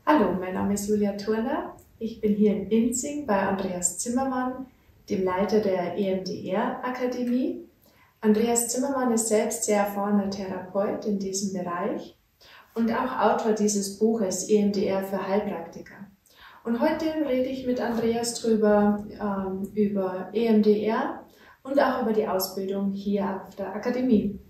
Hallo, mein Name ist Julia Turner. Ich bin hier in Inzing bei Andreas Zimmermann, dem Leiter der EMDR-Akademie. Andreas Zimmermann ist selbst sehr erfahrener Therapeut in diesem Bereich und auch Autor dieses Buches EMDR für Heilpraktiker. Und heute rede ich mit Andreas über EMDR und auch über die Ausbildung hier auf der Akademie.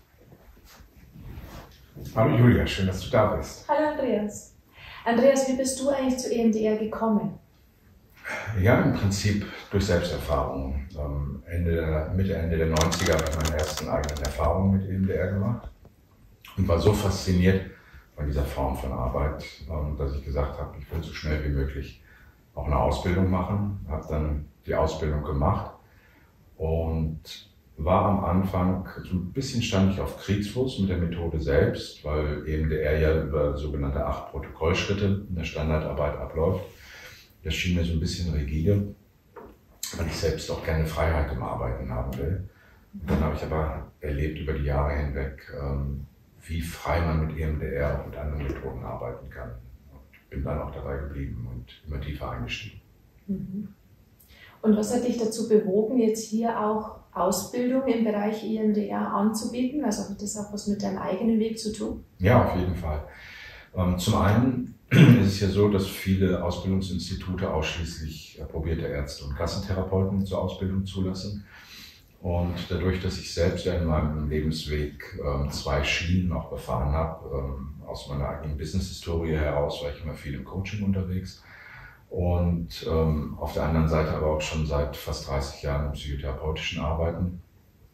Hallo Julia, schön, dass du da bist. Hallo Andreas. Andreas, wie bist du eigentlich zu EMDR gekommen? Ja, im Prinzip durch Selbsterfahrung. Mitte, Ende der 90er habe ich meine ersten eigenen Erfahrungen mit EMDR gemacht und war so fasziniert von dieser Form von Arbeit, dass ich gesagt habe, ich will so schnell wie möglich auch eine Ausbildung machen. Habe dann die Ausbildung gemacht und war am Anfang, so ein bisschen stand ich auf Kriegsfuß mit der Methode selbst, weil EMDR ja über sogenannte 8 Protokollschritte in der Standardarbeit abläuft. Das schien mir so ein bisschen rigide, weil ich selbst auch gerne Freiheit im Arbeiten haben will. Und dann habe ich aber erlebt über die Jahre hinweg, wie frei man mit EMDR und mit anderen Methoden arbeiten kann. Und bin dann auch dabei geblieben und immer tiefer eingestiegen. Und was hat dich dazu bewogen, jetzt hier auch Ausbildung im Bereich EMDR anzubieten? Also hat das auch was mit deinem eigenen Weg zu tun? Ja, auf jeden Fall. Zum einen ist es ja so, dass viele Ausbildungsinstitute ausschließlich approbierte Ärzte und Kassentherapeuten zur Ausbildung zulassen. Und dadurch, dass ich selbst ja in meinem Lebensweg 2 Schienen auch befahren habe, aus meiner eigenen Business-Historie heraus war ich immer viel im Coaching unterwegs. Und auf der anderen Seite aber auch schon seit fast 30 Jahren im psychotherapeutischen Arbeiten,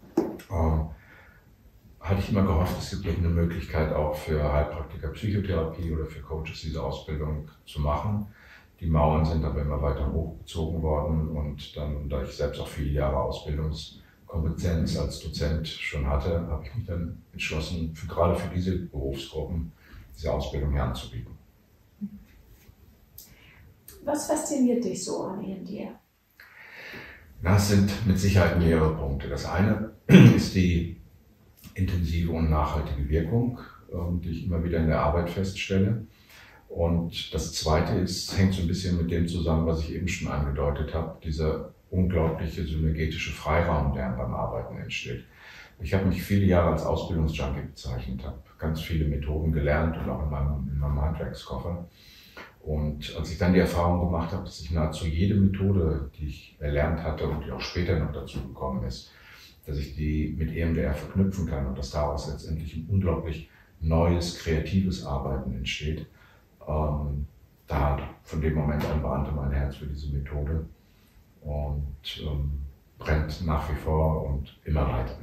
hatte ich immer gehofft, es gibt irgendeine Möglichkeit auch für Heilpraktiker Psychotherapie oder für Coaches diese Ausbildung zu machen. Die Mauern sind aber immer weiter hochgezogen worden und dann, da ich selbst auch viele Jahre Ausbildungskompetenz als Dozent schon hatte, habe ich mich dann entschlossen, gerade für diese Berufsgruppen diese Ausbildung hier anzubieten. Was fasziniert dich so an EMDR? Das sind mit Sicherheit mehrere Punkte. Das eine ist die intensive und nachhaltige Wirkung, die ich immer wieder in der Arbeit feststelle. Und das zweite hängt so ein bisschen mit dem zusammen, was ich eben schon angedeutet habe, dieser unglaubliche synergetische Freiraum, der beim Arbeiten entsteht. Ich habe mich viele Jahre als Ausbildungsjunkie bezeichnet, habe ganz viele Methoden gelernt und auch in meinem Handwerkskoffer. Und als ich dann die Erfahrung gemacht habe, dass ich nahezu jede Methode, die ich erlernt hatte und die auch später noch dazu gekommen ist, dass ich die mit EMDR verknüpfen kann und dass daraus letztendlich ein unglaublich neues, kreatives Arbeiten entsteht, da von dem Moment an brannte mein Herz für diese Methode und brennt nach wie vor und immer weiter.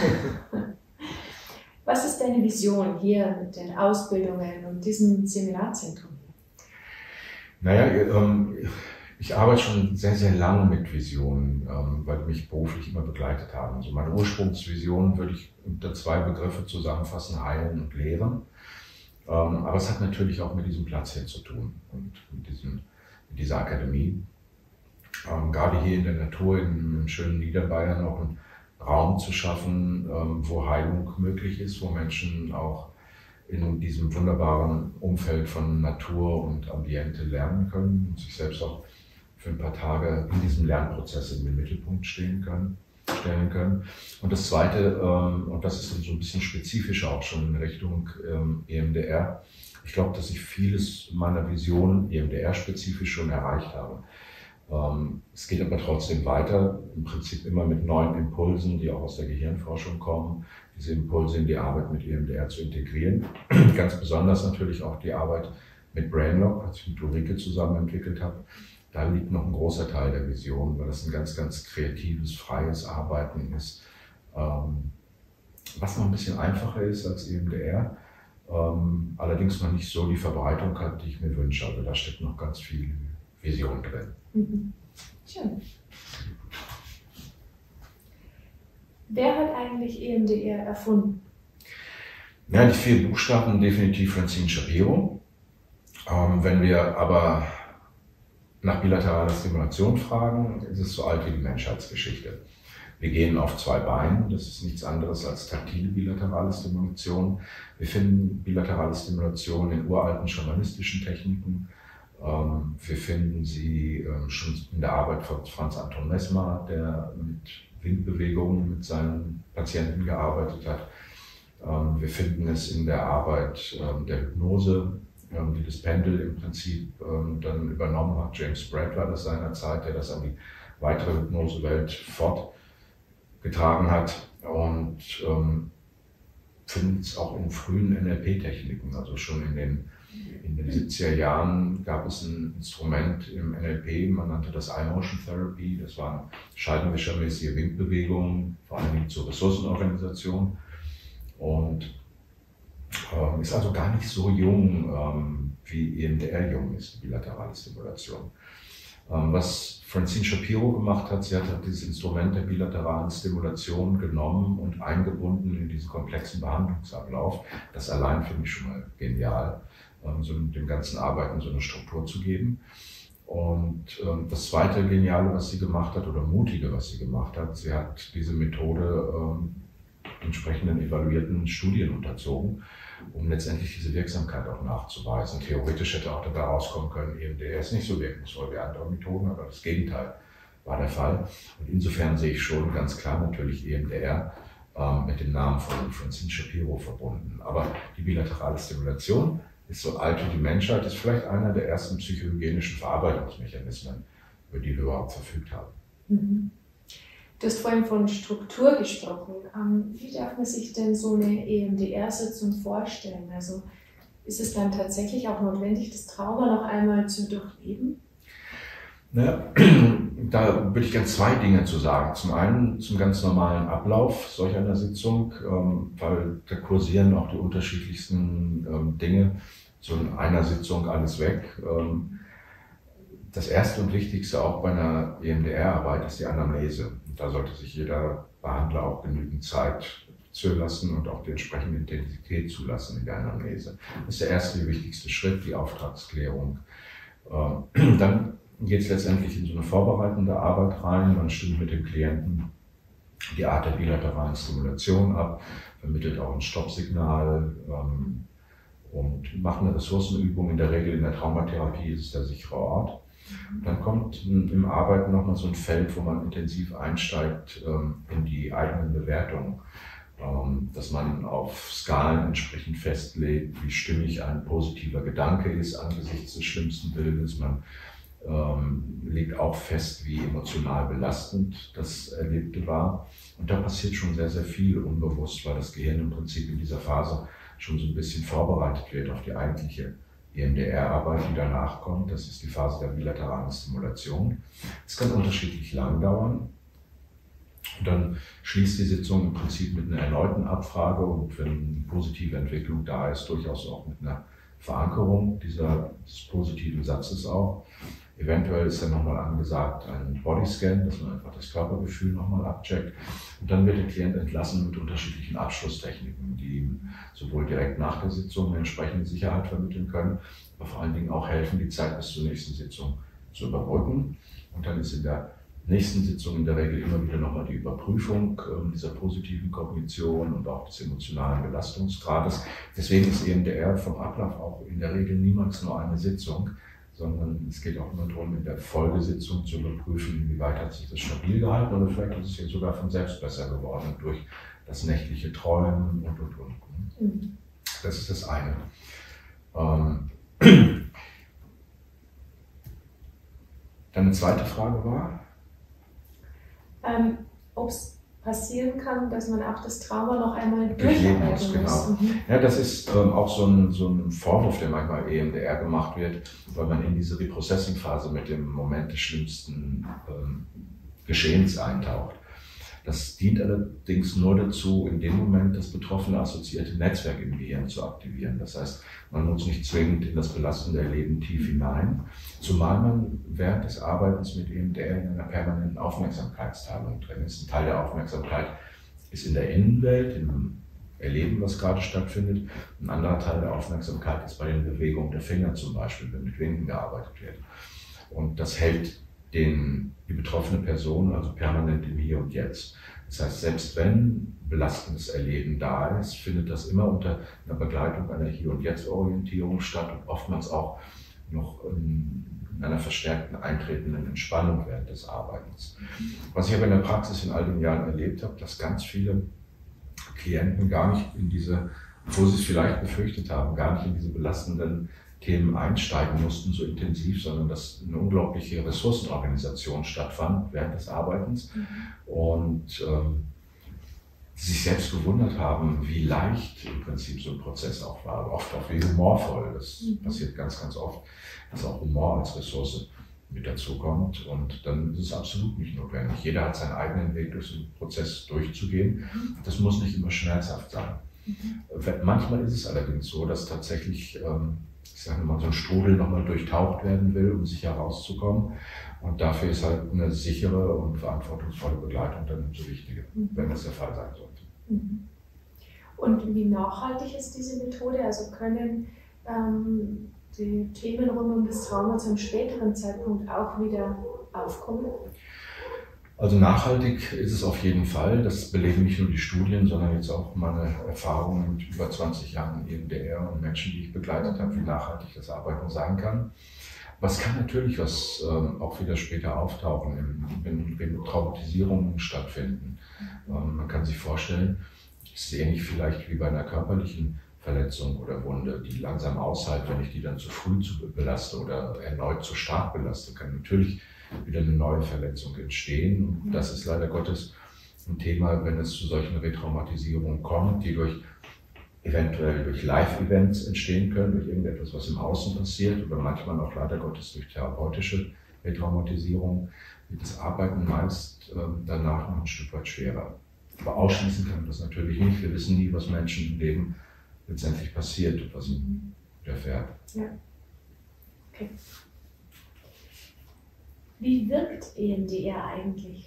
Was ist deine Vision hier mit den Ausbildungen und diesem Seminarzentrum? Naja, ich arbeite schon sehr, sehr lange mit Visionen, weil die mich beruflich immer begleitet haben. Also meine Ursprungsvision würde ich unter 2 Begriffe zusammenfassen: Heilen und Lehren. Aber es hat natürlich auch mit diesem Platz hier zu tun und mit dieser Akademie. Gerade hier in der Natur, im schönen Niederbayern, auch einen Raum zu schaffen, wo Heilung möglich ist, wo Menschen auch in diesem wunderbaren Umfeld von Natur und Ambiente lernen können und sich selbst auch für ein paar Tage in diesem Lernprozess in den Mittelpunkt stellen können. Und das Zweite, und das ist dann so ein bisschen spezifischer auch schon in Richtung EMDR, ich glaube, dass ich vieles meiner Vision EMDR-spezifisch schon erreicht habe. Es geht aber trotzdem weiter, im Prinzip immer mit neuen Impulsen, die auch aus der Gehirnforschung kommen, diese Impulse in die Arbeit mit EMDR zu integrieren. Ganz besonders natürlich auch die Arbeit mit Brainlock, als ich mit Ulrike zusammen entwickelt habe. Da liegt noch ein großer Teil der Vision, weil das ein ganz, ganz kreatives, freies Arbeiten ist, was noch ein bisschen einfacher ist als EMDR, allerdings noch nicht so die Verbreitung hat, die ich mir wünsche. Also da steckt noch ganz viel Vision drin. Schön. Wer hat eigentlich EMDR erfunden? Ja, die 4 Buchstaben definitiv Francine Shapiro. Wenn wir aber nach bilateraler Stimulation fragen, ist es so alt wie die Menschheitsgeschichte. Wir gehen auf zwei Beinen, das ist nichts anderes als taktile bilaterale Stimulation. Wir finden bilaterale Stimulation in uralten schamanistischen Techniken. Wir finden sie schon in der Arbeit von Franz Anton Mesmer, der mit Windbewegungen mit seinen Patienten gearbeitet hat. Wir finden es in der Arbeit der Hypnose, die das Pendel im Prinzip dann übernommen hat. James Braid war das seinerzeit, der das an die weitere Hypnosewelt fortgetragen hat. Und finden es auch in frühen NLP-Techniken, also schon in den 70er Jahren gab es ein Instrument im NLP, man nannte das Eye Motion Therapy, das waren scheibenwischermäßige Windbewegungen, vor allem zur Ressourcenorganisation, und ist also gar nicht so jung, wie EMDR jung ist, bilaterale Stimulation. Was Francine Shapiro gemacht hat, sie hat dieses Instrument der bilateralen Stimulation genommen und eingebunden in diesen komplexen Behandlungsablauf. Das allein finde ich schon mal genial, so dem ganzen Arbeiten so eine Struktur zu geben. Und das zweite Geniale, was sie gemacht hat, oder Mutige, was sie gemacht hat, sie hat diese Methode entsprechenden evaluierten Studien unterzogen, um letztendlich diese Wirksamkeit auch nachzuweisen. Theoretisch hätte auch dabei rauskommen können, EMDR ist nicht so wirkungsvoll wie andere Methoden, aber das Gegenteil war der Fall. Und insofern sehe ich schon ganz klar natürlich EMDR mit dem Namen von Francine Shapiro verbunden. Aber die bilaterale Stimulation ist so alt wie die Menschheit, ist vielleicht einer der ersten psychohygienischen Verarbeitungsmechanismen, über die wir überhaupt verfügt haben. Mhm. Du hast vorhin von Struktur gesprochen. Wie darf man sich denn so eine EMDR-Sitzung vorstellen? Also ist es dann tatsächlich auch notwendig, das Trauma noch einmal zu durchleben? Naja, da würde ich gerne zwei Dinge zu sagen. Zum einen zum ganz normalen Ablauf solch einer Sitzung, weil da kursieren auch die unterschiedlichsten Dinge. So in einer Sitzung alles weg. Das erste und wichtigste auch bei einer EMDR-Arbeit ist die Anamnese. Da sollte sich jeder Behandler auch genügend Zeit zulassen und auch die entsprechende Intensität zulassen in der Anamnese. Das ist der erste, der wichtigste Schritt, die Auftragsklärung. Dann geht es letztendlich in so eine vorbereitende Arbeit rein. Man stimmt mit dem Klienten die Art der bilateralen Stimulation ab, vermittelt auch ein Stoppsignal und macht eine Ressourcenübung. In der Regel in der Traumatherapie ist es der sichere Ort. Dann kommt im Arbeiten nochmal so ein Feld, wo man intensiv einsteigt in die eigenen Bewertungen, dass man auf Skalen entsprechend festlegt, wie stimmig ein positiver Gedanke ist angesichts des schlimmsten Bildes. Man legt auch fest, wie emotional belastend das Erlebte war. Und da passiert schon sehr, sehr viel unbewusst, weil das Gehirn im Prinzip in dieser Phase schon so ein bisschen vorbereitet wird auf die eigentliche EMDR-Arbeit, die danach kommt. Das ist die Phase der bilateralen Stimulation. Es kann unterschiedlich lang dauern. Und dann schließt die Sitzung im Prinzip mit einer erneuten Abfrage und wenn eine positive Entwicklung da ist, durchaus auch mit einer Verankerung des positiven Satzes auch. Eventuell ist dann nochmal angesagt ein Bodyscan, dass man einfach das Körpergefühl nochmal abcheckt. Und dann wird der Klient entlassen mit unterschiedlichen Abschlusstechniken, die ihm sowohl direkt nach der Sitzung eine entsprechende Sicherheit vermitteln können, aber vor allen Dingen auch helfen, die Zeit bis zur nächsten Sitzung zu überbrücken. Und dann ist in der nächsten Sitzung in der Regel immer wieder nochmal die Überprüfung dieser positiven Kognition und auch des emotionalen Belastungsgrades. Deswegen ist EMDR vom Ablauf auch in der Regel niemals nur eine Sitzung, sondern es geht auch immer darum, in der Folgesitzung zu überprüfen, inwieweit hat sich das stabil gehalten oder vielleicht ist es jetzt sogar von selbst besser geworden durch das nächtliche Träumen und. Mhm. Das ist das eine. Dann eine zweite Frage war? Ob es passieren kann, dass man auch das Trauma noch einmal durcharbeiten muss. Genau. Mhm. Ja, das ist auch so ein Vorwurf, der manchmal EMDR gemacht wird, weil man in diese Reprocessing-Phase mit dem Moment des schlimmsten Geschehens eintaucht. Das dient allerdings nur dazu, in dem Moment das betroffene assoziierte Netzwerk im Gehirn zu aktivieren. Das heißt, man muss nicht zwingend in das belastende Erleben tief hinein, zumal man während des Arbeitens mit EMDR in einer permanenten Aufmerksamkeitsteilung drin ist. Ein Teil der Aufmerksamkeit ist in der Innenwelt, im Erleben, was gerade stattfindet. Ein anderer Teil der Aufmerksamkeit ist bei den Bewegungen der Finger zum Beispiel, wenn mit Winken gearbeitet wird. Und das hält die betroffene Person also permanent im Hier und Jetzt. Das heißt, selbst wenn belastendes Erleben da ist, findet das immer unter einer Begleitung einer Hier- und Jetzt-Orientierung statt und oftmals auch noch in einer verstärkten eintretenden Entspannung während des Arbeitens. Was ich aber in der Praxis in all den Jahren erlebt habe, dass ganz viele Klienten gar nicht in diese, obwohl sie es vielleicht befürchtet haben, gar nicht in diese belastenden Themen einsteigen mussten, so intensiv, sondern dass eine unglaubliche Ressourcenorganisation stattfand während des Arbeitens und sich selbst gewundert haben, wie leicht im Prinzip so ein Prozess auch war, aber oft auch wie humorvoll. Das passiert ganz, ganz oft, dass auch Humor als Ressource mit dazu kommt und dann ist es absolut nicht notwendig. Jeder hat seinen eigenen Weg durch den Prozess durchzugehen. Das muss nicht immer schmerzhaft sein. Manchmal ist es allerdings so, dass tatsächlich ich sage mal, so ein Strudel nochmal durchtaucht werden will, um sicher rauszukommen. Und dafür ist halt eine sichere und verantwortungsvolle Begleitung dann so wichtig, wenn das der Fall sein sollte. Und wie nachhaltig ist diese Methode? Also können die Themen rund um das Trauma zu einem späteren Zeitpunkt auch wieder aufkommen? Also nachhaltig ist es auf jeden Fall. Das belegen nicht nur die Studien, sondern jetzt auch meine Erfahrungen mit über 20 Jahren EMDR und Menschen, die ich begleitet habe, wie nachhaltig das Arbeiten sein kann. Aber es kann natürlich auch wieder später auftauchen, wenn Traumatisierungen stattfinden. Man kann sich vorstellen, es ist ähnlich vielleicht wie bei einer körperlichen Verletzung oder Wunde, die langsam aushält, wenn ich die dann zu früh belaste oder erneut zu stark belaste, kann natürlich wieder eine neue Verletzung entstehen. Und das ist leider Gottes ein Thema, wenn es zu solchen Retraumatisierungen kommt, die eventuell durch Live-Events entstehen können, durch irgendetwas, was im Außen passiert, oder manchmal auch leider Gottes durch therapeutische Retraumatisierung, wird das Arbeiten meist danach noch ein Stück weit schwerer. Aber ausschließen kann man das natürlich nicht. Wir wissen nie, was Menschen im Leben letztendlich passiert und was ihnen widerfährt. Ja. Okay. Wie wirkt EMDR eigentlich?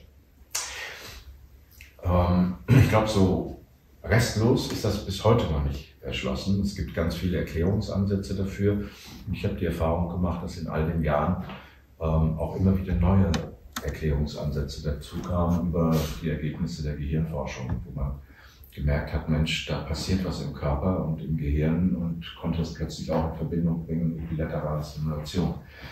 Ich glaube, so restlos ist das bis heute noch nicht erschlossen. Es gibt ganz viele Erklärungsansätze dafür. Und ich habe die Erfahrung gemacht, dass in all den Jahren auch immer wieder neue Erklärungsansätze dazu kamen über die Ergebnisse der Gehirnforschung, wo man gemerkt hat, Mensch, da passiert was im Körper und im Gehirn und konnte das plötzlich auch in Verbindung bringen mit bilateraler Stimulation.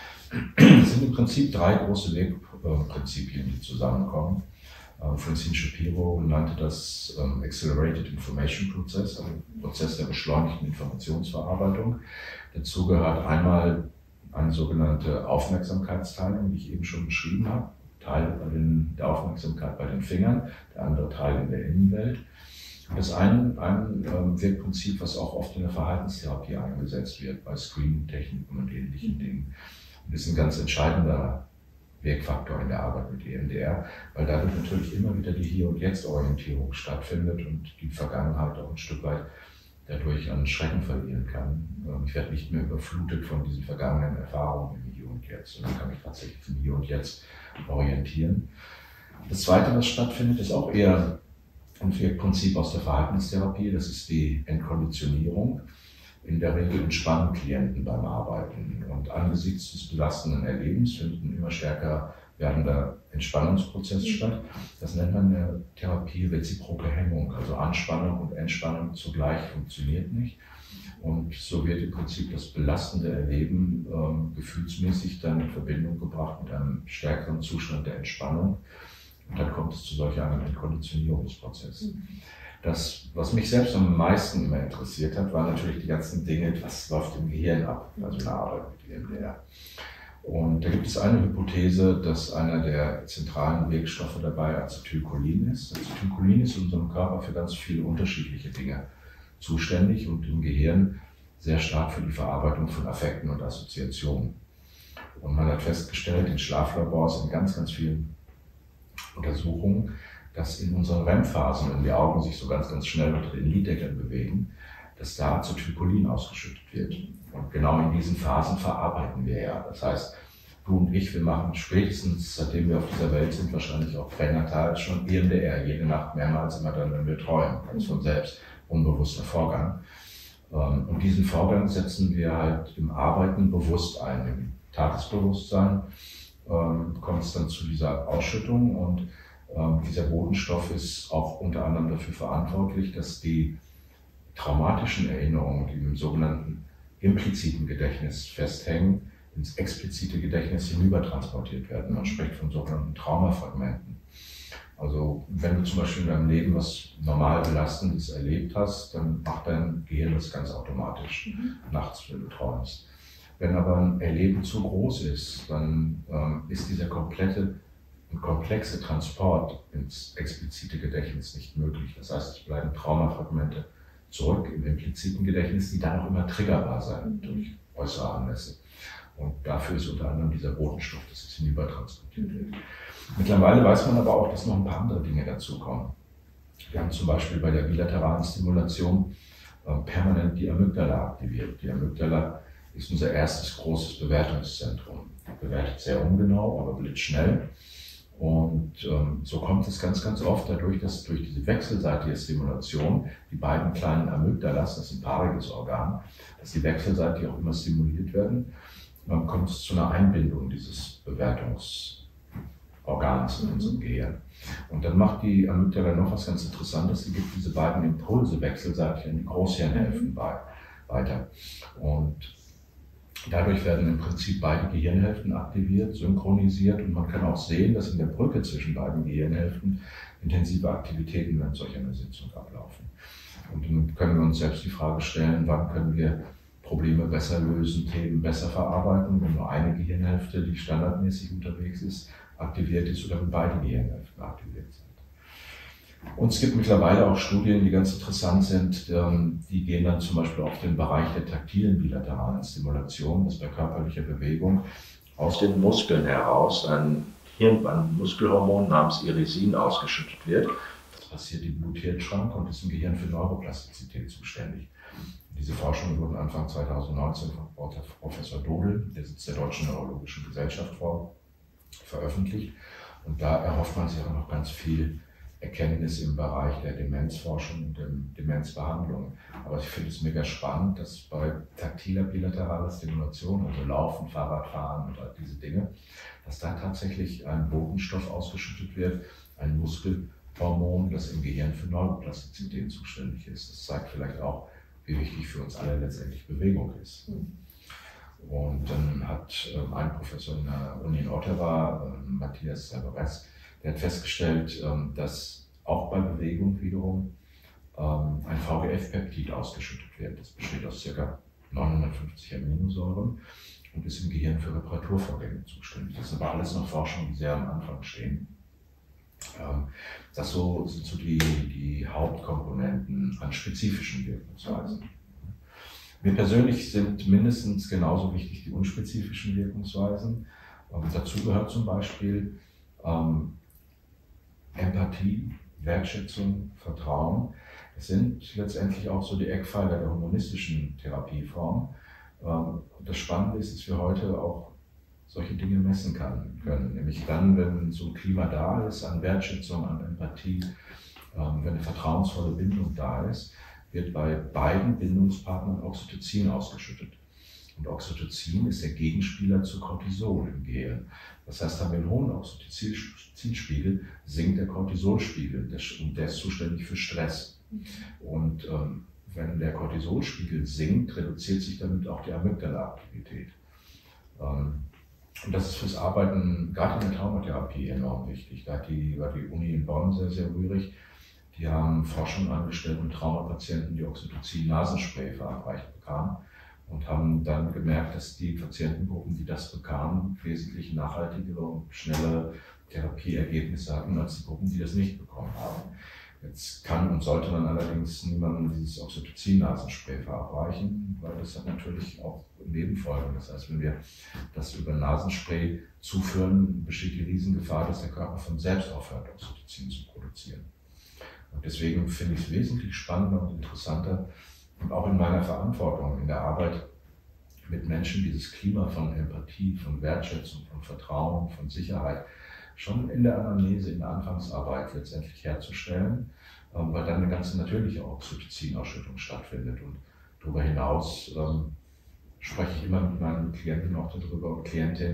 Es sind im Prinzip 3 große Wegprinzipien, die zusammenkommen. Francine Shapiro nannte das Accelerated Information Process, also Prozess der beschleunigten Informationsverarbeitung. Dazu gehört einmal eine sogenannte Aufmerksamkeitsteilung, die ich eben schon beschrieben habe. Teil der Aufmerksamkeit bei den Fingern, der andere Teil in der Innenwelt. Und das ein Wegprinzip, was auch oft in der Verhaltenstherapie eingesetzt wird, bei Screening-Techniken und ähnlichen Dingen. Das ist ein ganz entscheidender Wirkfaktor in der Arbeit mit EMDR, weil dadurch natürlich immer wieder die Hier- und Jetzt-Orientierung stattfindet und die Vergangenheit auch ein Stück weit dadurch an Schrecken verlieren kann. Ich werde nicht mehr überflutet von diesen vergangenen Erfahrungen im Hier und Jetzt, sondern kann mich tatsächlich im Hier und Jetzt orientieren. Das Zweite, was stattfindet, ist auch eher ein Wirkprinzip aus der Verhaltenstherapie, das ist die Entkonditionierung. In der Regel entspannen Klienten beim Arbeiten und angesichts des belastenden Erlebens findet ein immer stärker werdender Entspannungsprozess statt. Das nennt man in der Therapie reziproke Hemmung, also Anspannung und Entspannung zugleich funktioniert nicht. Und so wird im Prinzip das belastende Erleben gefühlsmäßig dann in Verbindung gebracht mit einem stärkeren Zustand der Entspannung. Und dann kommt es zu solch einem Entkonditionierungsprozess. Das, was mich selbst am meisten immer interessiert hat, waren natürlich die ganzen Dinge, was läuft im Gehirn ab, also in der Arbeit mit EMDR. Und da gibt es eine Hypothese, dass einer der zentralen Wirkstoffe dabei Acetylcholin ist. Acetylcholin ist in unserem Körper für ganz viele unterschiedliche Dinge zuständig und im Gehirn sehr stark für die Verarbeitung von Affekten und Assoziationen. Und man hat festgestellt in Schlaflabors, in ganz, ganz vielen Untersuchungen, dass in unseren REM-Phasen, wenn die Augen sich so ganz, ganz schnell unter den Liddeckeln bewegen, dass da Acetylcholin ausgeschüttet wird. Und genau in diesen Phasen verarbeiten wir ja. Das heißt, du und ich, wir machen spätestens, seitdem wir auf dieser Welt sind, wahrscheinlich auch pränatal schon EMDR, jede Nacht mehrmals, immer dann, wenn wir träumen, ganz von selbst, unbewusster Vorgang. Und diesen Vorgang setzen wir halt im Arbeiten bewusst ein, im Tagesbewusstsein. kommt es dann zu dieser Ausschüttung und dieser Botenstoff ist auch unter anderem dafür verantwortlich, dass die traumatischen Erinnerungen, die im sogenannten impliziten Gedächtnis festhängen, ins explizite Gedächtnis hinübertransportiert werden. Man spricht von sogenannten Traumafragmenten. Also wenn du zum Beispiel in deinem Leben was normal Belastendes erlebt hast, dann macht dein Gehirn das ganz automatisch nachts, wenn du träumst. Wenn aber ein Erleben zu groß ist, dann ist dieser komplette und komplexe Transport ins explizite Gedächtnis nicht möglich. Das heißt, es bleiben Traumafragmente zurück im impliziten Gedächtnis, die dann auch immer triggerbar sein durch äußere Anlässe. Und dafür ist unter anderem dieser Botenstoff, dass es hinübertransportiert wird. Mittlerweile weiß man aber auch, dass noch ein paar andere Dinge dazukommen. Wir haben zum Beispiel bei der bilateralen Stimulation permanent die Amygdala aktiviert. Die Amygdala ist unser erstes großes Bewertungszentrum. Bewertet sehr ungenau, aber blitzschnell. Und so kommt es ganz, ganz oft dadurch, dass durch diese wechselseitige Stimulation die beiden kleinen Amygdalas, das ist ein paariges Organ, dass die wechselseitig auch immer stimuliert werden, kommt es zu einer Einbindung dieses Bewertungsorgans in unserem Gehirn. Und dann macht die Amygdala noch was ganz Interessantes, sie gibt diese beiden Impulse wechselseitig in die Großhirnhälften weiter. Und dadurch werden im Prinzip beide Gehirnhälften aktiviert, synchronisiert und man kann auch sehen, dass in der Brücke zwischen beiden Gehirnhälften intensive Aktivitäten während solch einer Sitzung ablaufen. Und dann können wir uns selbst die Frage stellen, wann können wir Probleme besser lösen, Themen besser verarbeiten, wenn nur eine Gehirnhälfte, die standardmäßig unterwegs ist, aktiviert ist oder wenn beide Gehirnhälften aktiviert sind. Und es gibt mittlerweile auch Studien, die ganz interessant sind, die gehen dann zum Beispiel auf den Bereich der taktilen bilateralen Stimulation, dass bei körperlicher Bewegung aus den Muskeln heraus ein Muskelhormon namens Irisin ausgeschüttet wird. Das passiert im Blut-Hirn-Schrank und ist im Gehirn für Neuroplastizität zuständig. Diese Forschungen wurden Anfang 2019 von Professor Dodel, der Sitz der Deutschen Neurologischen Gesellschaft, veröffentlicht. Und da erhofft man sich auch noch ganz viel Erkenntnis im Bereich der Demenzforschung und der Demenzbehandlung. Aber ich finde es mega spannend, dass bei taktiler bilateraler Stimulation, also Laufen, Fahrradfahren und all diese Dinge, dass da tatsächlich ein Botenstoff ausgeschüttet wird, ein Muskelhormon, das im Gehirn für Neuroplastizität zuständig ist. Das zeigt vielleicht auch, wie wichtig für uns alle letztendlich Bewegung ist. Und dann hat ein Professor in der Uni in Ottawa, Matthias Salvarez, der hat festgestellt, dass auch bei Bewegung wiederum ein VEGF-Peptid ausgeschüttet wird. Das besteht aus ca. 950 Aminosäuren und ist im Gehirn für Reparaturvorgänge zuständig. Das sind aber alles noch Forschungen, die sehr am Anfang stehen. Das sind so die Hauptkomponenten an spezifischen Wirkungsweisen. Mir persönlich sind mindestens genauso wichtig die unspezifischen Wirkungsweisen. Dazu gehört zum Beispiel Empathie, Wertschätzung, Vertrauen. Das sind letztendlich auch so die Eckpfeiler der humanistischen Therapieform. Das Spannende ist, dass wir heute auch solche Dinge messen können. Nämlich dann, wenn so ein Klima da ist, an Wertschätzung, an Empathie, wenn eine vertrauensvolle Bindung da ist, wird bei beiden Bindungspartnern Oxytocin ausgeschüttet. Und Oxytocin ist der Gegenspieler zu Cortisol im Gehirn. Das heißt, haben wir einen hohen Oxytocinspiegel, sinkt der Cortisolspiegel und der ist zuständig für Stress. Und wenn der Cortisolspiegel sinkt, reduziert sich damit auch die Amygdala-Aktivität. Und das ist fürs Arbeiten, gerade in der Traumatherapie, enorm wichtig. Da war die Uni in Bonn sehr, sehr rührig. Die haben Forschung angestellt mit Traumapatienten, die Oxytocin-Nasenspray verabreicht bekamen und haben dann gemerkt, dass die Patientengruppen, die das bekamen, wesentlich nachhaltigere und schnelle Therapieergebnisse hatten als die Gruppen, die das nicht bekommen haben. Jetzt kann und sollte man allerdings niemandem dieses Oxytocin-Nasenspray verabreichen, weil das hat natürlich auch Nebenfolgen. Das heißt, wenn wir das über Nasenspray zuführen, besteht die Riesengefahr, dass der Körper von selbst aufhört, Oxytocin zu produzieren. Und deswegen finde ich es wesentlich spannender und interessanter und auch in meiner Verantwortung in der Arbeit mit Menschen dieses Klima von Empathie, von Wertschätzung, von Vertrauen, von Sicherheit schon in der Anamnese, in der Anfangsarbeit letztendlich herzustellen, weil dann eine ganz natürliche Oxytocin-Ausschüttung stattfindet. Und darüber hinaus spreche ich immer mit meinen Klienten auch darüber und Klientinnen,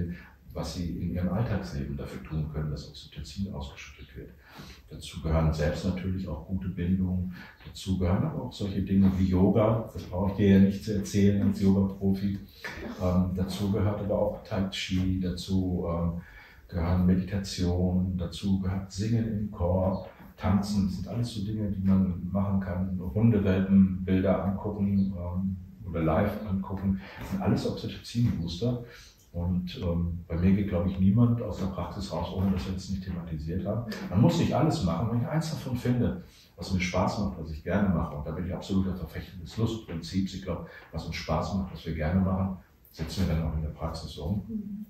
was sie in ihrem Alltagsleben dafür tun können, dass Oxytocin ausgeschüttet wird. Dazu gehören selbst natürlich auch gute Bindungen, dazu gehören aber auch solche Dinge wie Yoga, das brauche ich dir ja nicht zu erzählen als Yoga-Profi. Dazu gehört aber auch Tai Chi, dazu gehören Meditation, dazu gehört Singen im Chor, Tanzen, das sind alles so Dinge, die man machen kann, Hundewelpenbilder angucken oder live angucken, das sind alles Oxytocin-Booster. Und bei mir geht, glaube ich, niemand aus der Praxis raus, ohne dass wir das nicht thematisiert haben. Man muss nicht alles machen. Wenn ich eins davon finde, was mir Spaß macht, was ich gerne mache, und da bin ich absoluter Verfechter des Lustprinzips, ich glaube, was uns Spaß macht, was wir gerne machen, setzen wir dann auch in der Praxis um. Und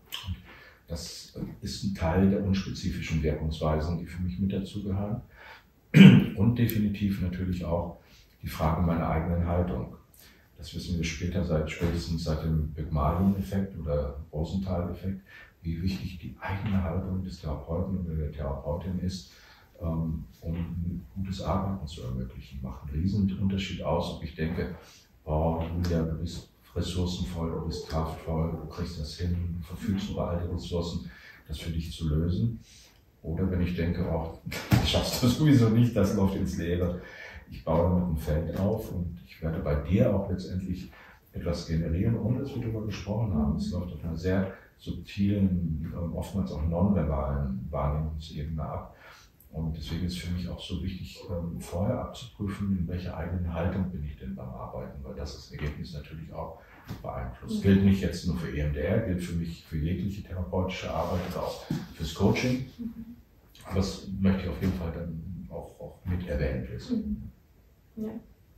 das ist ein Teil der unspezifischen Wirkungsweisen, die für mich mit dazugehören. Und definitiv natürlich auch die Frage meiner eigenen Haltung. Das wissen wir spätestens seit dem Pygmalion-Effekt oder Rosenthal-Effekt, wie wichtig die eigene Haltung des Therapeuten oder der Therapeutin ist, um ein gutes Arbeiten zu ermöglichen. Macht einen riesen Unterschied aus, ob ich denke, oh Julia, du bist ressourcenvoll, du bist kraftvoll, du kriegst das hin, du verfügst über all die Ressourcen, das für dich zu lösen. Oder wenn ich denke, auch schaffst du sowieso nicht, das läuft ins Leere. Ich baue mit einem Feld auf und ich werde bei dir auch letztendlich etwas generieren, ohne dass wir darüber gesprochen haben. Es läuft auf einer sehr subtilen, oftmals auch nonverbalen Wahrnehmungsebene ab. Und deswegen ist für mich auch so wichtig, vorher abzuprüfen, in welcher eigenen Haltung bin ich denn beim Arbeiten, weil das Ergebnis natürlich auch beeinflusst. Gilt nicht jetzt nur für EMDR, gilt für mich für jegliche therapeutische Arbeit oder auch fürs Coaching. Aber das möchte ich auf jeden Fall dann auch mit erwähnt wissen. Ja.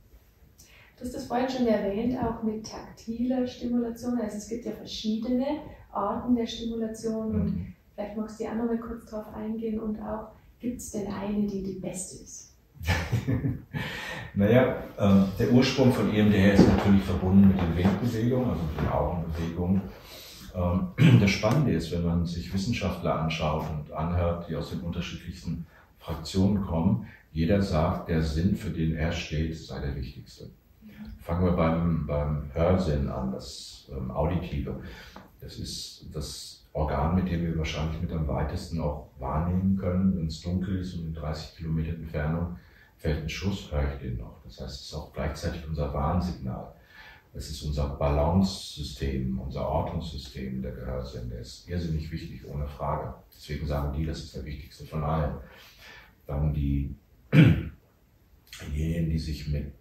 Du hast das vorhin schon erwähnt, auch mit taktiler Stimulation. Also es gibt ja verschiedene Arten der Stimulation und vielleicht magst du auch noch mal kurz drauf eingehen und auch, gibt es denn eine, die die beste ist? Naja, der Ursprung von EMDR ist natürlich verbunden mit den Winkbewegungen, also mit den Augenbewegungen. Das Spannende ist, wenn man sich Wissenschaftler anschaut und anhört, die aus den unterschiedlichsten Fraktionen kommen, jeder sagt, der Sinn, für den er steht, sei der wichtigste. Fangen wir beim Hörsinn an, das Auditive. Das ist das Organ, mit dem wir wahrscheinlich mit am weitesten auch wahrnehmen können. Wenn es dunkel ist und in 30 Kilometer Entfernung fällt ein Schuss, höre ich den noch. Das heißt, es ist auch gleichzeitig unser Warnsignal. Es ist unser Balance-System, unser Ortungssystem, der Gehörsinn. Der ist irrsinnig wichtig, ohne Frage. Deswegen sagen die, das ist der wichtigste von allen. Dann diejenigen, die sich mit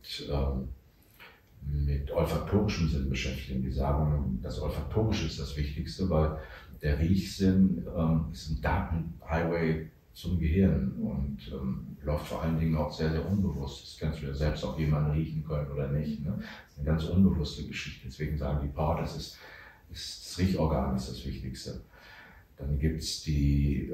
olfaktorischem Sinn beschäftigen, die sagen, das Olfaktorische ist das Wichtigste, weil der Riechsinn ist ein Datenhighway zum Gehirn und läuft vor allen Dingen auch sehr, sehr unbewusst. Das kannst du ja selbst auch jemanden riechen können oder nicht. Ne? Das ist eine ganz unbewusste Geschichte. Deswegen sagen die das Riechorgan ist das Wichtigste. Dann gibt es die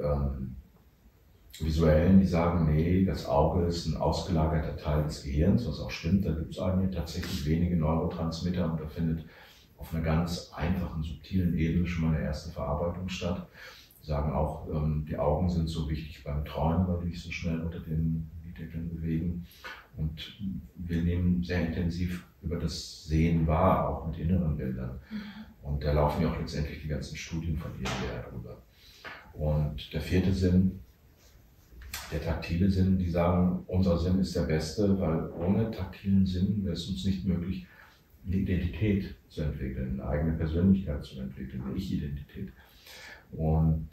Visuellen, die sagen, nee, das Auge ist ein ausgelagerter Teil des Gehirns, was auch stimmt. Da gibt es tatsächlich wenige Neurotransmitter und da findet auf einer ganz einfachen, subtilen Ebene schon mal eine erste Verarbeitung statt. Die sagen auch, die Augen sind so wichtig beim Träumen, weil die sich so schnell unter den Lideckeln bewegen. Und wir nehmen sehr intensiv über das Sehen wahr, auch mit inneren Bildern. Und da laufen ja auch letztendlich die ganzen Studien von EMDR drüber. Und der vierte Sinn, der taktile Sinn, die sagen, unser Sinn ist der beste, weil ohne taktilen Sinn wäre es uns nicht möglich, eine Identität zu entwickeln, eine eigene Persönlichkeit zu entwickeln, eine Ich-Identität. Und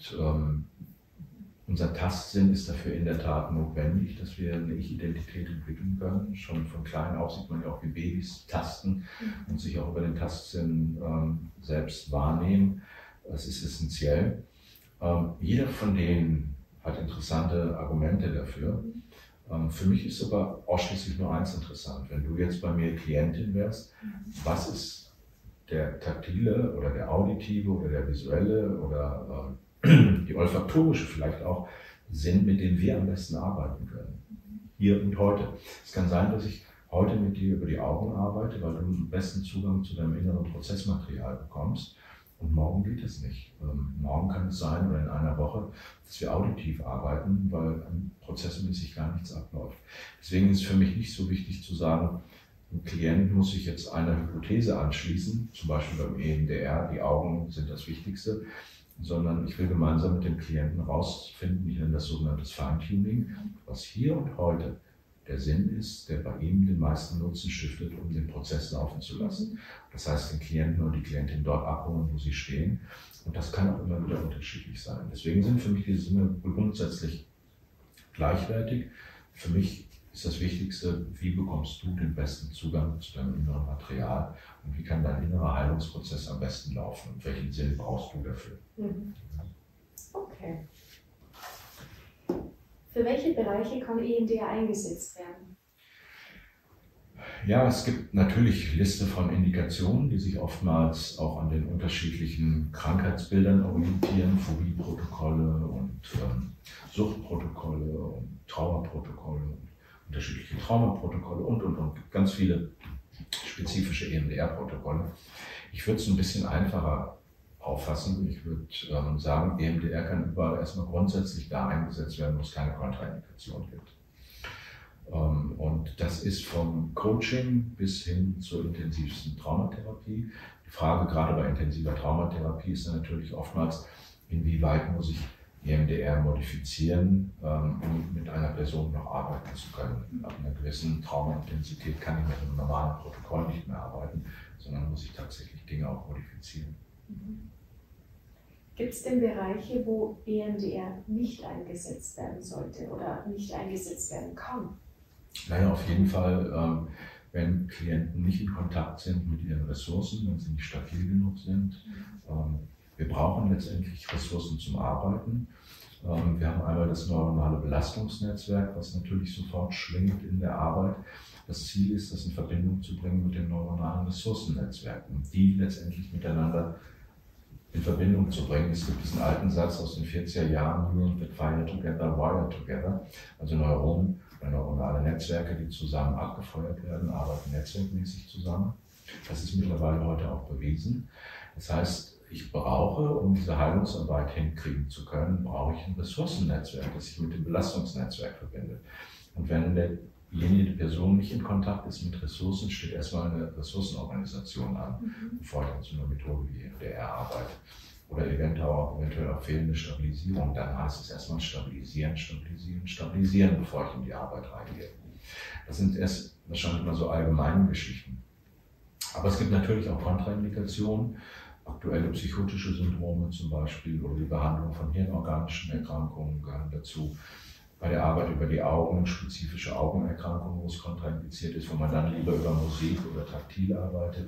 unser Tastsinn ist dafür in der Tat notwendig, dass wir eine Ich-Identität entwickeln können. Schon von klein auf sieht man ja auch, wie Babys tasten und sich auch über den Tastsinn selbst wahrnehmen. Das ist essentiell. Jeder von denen hat interessante Argumente dafür. Für mich ist aber ausschließlich nur eins interessant. Wenn du jetzt bei mir Klientin wärst, was ist der taktile oder der auditive oder der visuelle oder die olfaktorische vielleicht auch Sinn, mit dem wir am besten arbeiten können? Hier und heute. Es kann sein, dass ich heute mit dir über die Augen arbeite, weil du den besten Zugang zu deinem inneren Prozessmaterial bekommst. Und morgen geht es nicht. Morgen kann es sein, oder in einer Woche, dass wir auditiv arbeiten, weil prozessmäßig gar nichts abläuft. Deswegen ist es für mich nicht so wichtig zu sagen, ein Klient muss sich jetzt einer Hypothese anschließen, zum Beispiel beim EMDR, die Augen sind das Wichtigste. sondern ich will gemeinsam mit dem Klienten rausfinden, ich nenne das sogenanntes Feintuning, was hier und heute der Sinn ist, der bei ihm den meisten Nutzen stiftet, um den Prozess laufen zu lassen. Das heißt, den Klienten und die Klientin dort abholen, wo sie stehen. Und das kann auch immer wieder unterschiedlich sein. Deswegen sind für mich diese Dinge grundsätzlich gleichwertig. Für mich ist das Wichtigste, wie bekommst du den besten Zugang zu deinem inneren Material und wie kann dein innerer Heilungsprozess am besten laufen und welchen Sinn brauchst du dafür. Okay. Für welche Bereiche kann EMDR eingesetzt werden? Ja, es gibt natürlich Liste von Indikationen, die sich oftmals auch an den unterschiedlichen Krankheitsbildern orientieren, Phobieprotokolle und Suchtprotokolle und Traumaprotokolle und unterschiedliche Traumaprotokolle und ganz viele spezifische EMDR-Protokolle. Ich würde es ein bisschen einfacher auffassen. Ich würde sagen, EMDR kann überall erstmal grundsätzlich da eingesetzt werden, wo es keine Kontraindikation gibt. Und das ist vom Coaching bis hin zur intensivsten Traumatherapie. Die Frage gerade bei intensiver Traumatherapie ist dann natürlich oftmals, inwieweit muss ich EMDR modifizieren, um mit einer Person noch arbeiten zu können. Ab einer gewissen Traumaintensität kann ich mit einem normalen Protokoll nicht mehr arbeiten, sondern muss ich tatsächlich Dinge auch modifizieren. Gibt es denn Bereiche, wo EMDR nicht eingesetzt werden sollte oder nicht eingesetzt werden kann? Naja, auf jeden Fall, wenn Klienten nicht in Kontakt sind mit ihren Ressourcen, wenn sie nicht stabil genug sind. Wir brauchen letztendlich Ressourcen zum Arbeiten. Wir haben einmal das neuronale Belastungsnetzwerk, was natürlich sofort schwingt in der Arbeit. Das Ziel ist, das in Verbindung zu bringen mit den neuronalen Ressourcennetzwerken, die letztendlich miteinander in Verbindung zu bringen. Es gibt diesen alten Satz aus den 40er Jahren, Neuron that fire together, wire together, also Neuronen oder neuronale Netzwerke, die zusammen abgefeuert werden, arbeiten netzwerkmäßig zusammen. Das ist mittlerweile heute auch bewiesen. Das heißt, ich brauche, um diese Heilungsarbeit hinkriegen zu können, brauche ich ein Ressourcennetzwerk, das sich mit dem Belastungsnetzwerk verbindet. Und wenn die Person nicht in Kontakt ist mit Ressourcen, steht erstmal eine Ressourcenorganisation an, bevor ich dann zu einer Methode wie EMDR arbeite. Oder eventuell auch fehlende Stabilisierung. Dann heißt es erstmal stabilisieren, stabilisieren, stabilisieren, bevor ich in die Arbeit reingehe. Das sind erst wahrscheinlich immer so allgemeine Geschichten. Aber es gibt natürlich auch Kontraindikationen, aktuelle psychotische Syndrome zum Beispiel oder die Behandlung von hirnorganischen Erkrankungen gehören dazu. Bei der Arbeit über die Augen, spezifische Augenerkrankungen, wo es kontraindiziert ist, wo man dann lieber über Musik oder taktil arbeitet.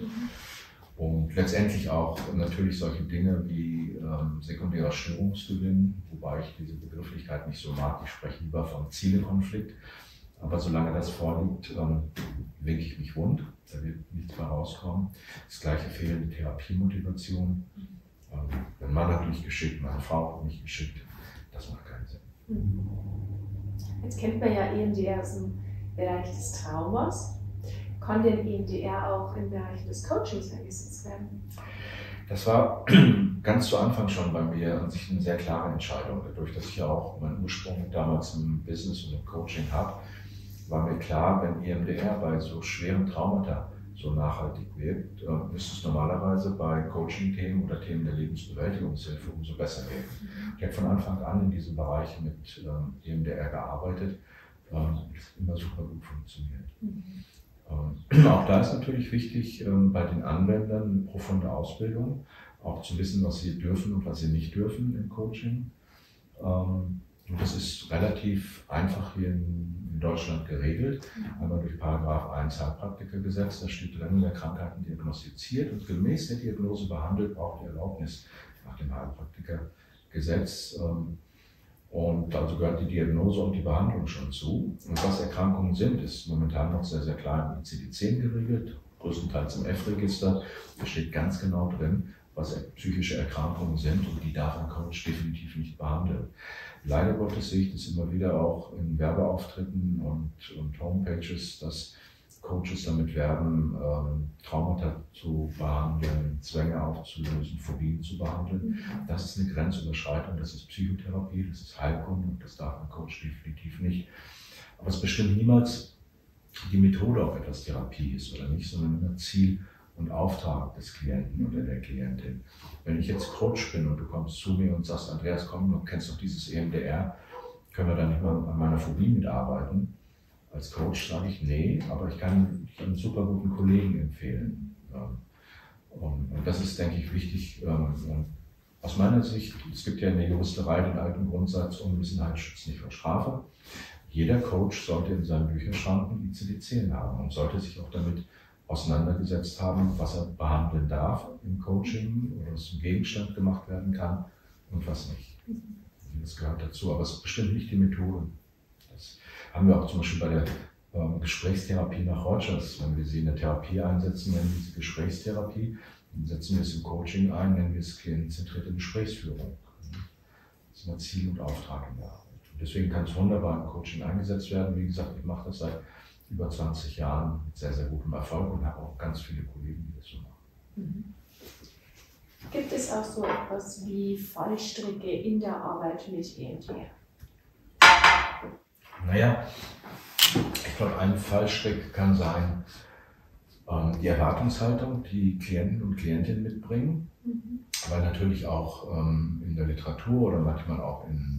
Und letztendlich auch natürlich solche Dinge wie sekundärer Störungsgewinn, wobei ich diese Begrifflichkeit nicht so mag. Ich spreche lieber vom Zielekonflikt. Aber solange das vorliegt, winke ich mich wund, da wird nichts mehr rauskommen. Das gleiche fehlende Therapiemotivation. Mein Mann hat mich geschickt, meine Frau hat mich geschickt. Das macht keinen Sinn. Jetzt kennt man ja EMDR aus dem Bereich des Traumas. Kann denn EMDR auch im Bereich des Coachings eingesetzt werden? Das war ganz zu Anfang schon bei mir an sich eine sehr klare Entscheidung. Dadurch, dass ich ja auch meinen Ursprung damals im Business und im Coaching habe, war mir klar, wenn EMDR bei so schweren Traumata so nachhaltig wirkt, ist es normalerweise bei Coaching-Themen oder Themen der Lebensbewältigungshilfe umso besser gehen. Ich habe von Anfang an in diesem Bereich mit EMDR gearbeitet. Das hat immer super gut funktioniert. Auch da ist natürlich wichtig, bei den Anwendern eine profunde Ausbildung, auch zu wissen, was sie dürfen und was sie nicht dürfen im Coaching. Und das ist relativ einfach hier in Deutschland geregelt, einmal durch Paragraph 1 Heilpraktikergesetz, da steht drin, wer Krankheiten diagnostiziert und gemäß der Diagnose behandelt, braucht die Erlaubnis nach dem Heilpraktikergesetz. Und also gehört die Diagnose und die Behandlung schon zu. Und was Erkrankungen sind, ist momentan noch sehr, sehr klar im ICD-10 geregelt, größtenteils im F-Register. Da steht ganz genau drin, was psychische Erkrankungen sind und die darf ein Coach definitiv nicht behandeln. Leider Gottes sehe ich das immer wieder auch in Werbeauftritten und Homepages, dass Coaches damit werben, Traumata zu behandeln, Zwänge aufzulösen, Phobien zu behandeln. Das ist eine Grenzüberschreitung, das ist Psychotherapie, das ist Heilkunde und das darf ein Coach definitiv nicht. Aber es bestimmt niemals die Methode, ob etwas Therapie ist oder nicht, sondern immer Ziel und Auftrag des Klienten oder der Klientin. Wenn ich jetzt Coach bin und du kommst zu mir und sagst, Andreas, komm, du kennst doch dieses EMDR, können wir da nicht mal an meiner Phobie mitarbeiten? Als Coach sage ich, nee, aber ich kann einen super guten Kollegen empfehlen. Und das ist, denke ich, wichtig. Aus meiner Sicht, es gibt ja in der Juristerei den alten Grundsatz, Unwissenheit schützt nicht vor Strafe. Jeder Coach sollte in seinem Bücherschrank ein ICD-10 haben und sollte sich auch damit auseinandergesetzt haben, was er behandeln darf im Coaching oder was zum Gegenstand gemacht werden kann und was nicht. Das gehört dazu, aber es ist bestimmt nicht die Methode. Das haben wir auch zum Beispiel bei der Gesprächstherapie nach Rogers. Wenn wir sie in der Therapie einsetzen, nennen wir sie Gesprächstherapie. Dann setzen wir es im Coaching ein, nennen wir es klientenzentrierte Gesprächsführung. Das ist immer Ziel und Auftrag in der Arbeit. Und deswegen kann es wunderbar im Coaching eingesetzt werden. Wie gesagt, ich mache das seit über 20 Jahren mit sehr, sehr gutem Erfolg und habe auch ganz viele Kollegen, die das so machen. Gibt es auch so etwas wie Fallstricke in der Arbeit mit EMDR? Naja, ich glaube, ein Fallstrick kann sein, die Erwartungshaltung, die Klienten und Klientinnen mitbringen, weil natürlich auch in der Literatur oder manchmal auch in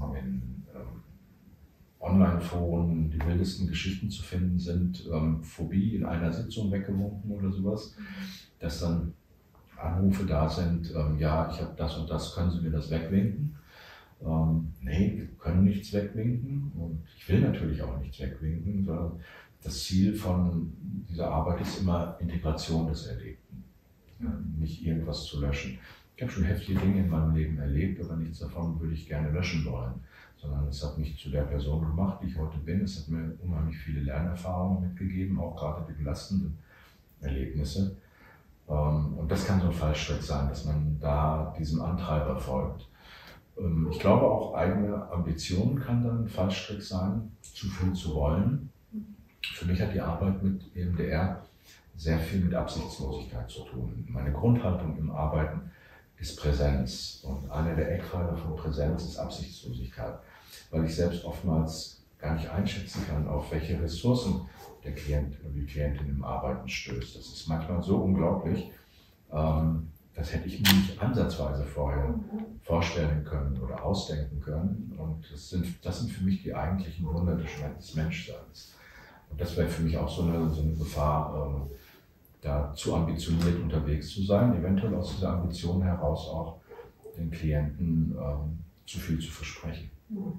Online-Foren die wildesten Geschichten zu finden sind, Phobie in einer Sitzung weggewunken oder sowas, dass dann Anrufe da sind, ja, ich habe das und das, können Sie mir das wegwinken? Nee, wir können nichts wegwinken und ich will natürlich auch nichts wegwinken, sondern das Ziel von dieser Arbeit ist immer Integration des Erlebten, nicht irgendwas zu löschen. Ich habe schon heftige Dinge in meinem Leben erlebt, aber nichts davon würde ich gerne löschen wollen, sondern es hat mich zu der Person gemacht, die ich heute bin. Es hat mir unheimlich viele Lernerfahrungen mitgegeben, auch gerade die belastenden Erlebnisse. Und das kann so ein Fallstrick sein, dass man da diesem Antreiber folgt. Ich glaube auch, eigene Ambitionen kann dann ein Fallstrick sein, zu viel zu wollen. Für mich hat die Arbeit mit EMDR sehr viel mit Absichtslosigkeit zu tun. Meine Grundhaltung im Arbeiten ist Präsenz. Und einer der Eckpfeiler von Präsenz ist Absichtslosigkeit, weil ich selbst oftmals gar nicht einschätzen kann, auf welche Ressourcen der Klient oder die Klientin im Arbeiten stößt. Das ist manchmal so unglaublich, das hätte ich mir nicht ansatzweise vorher vorstellen können oder ausdenken können. Und das sind für mich die eigentlichen Wunder des Menschseins. Und das wäre für mich auch so eine Gefahr, da zu ambitioniert unterwegs zu sein, eventuell aus dieser Ambition heraus auch den Klienten zu viel zu versprechen.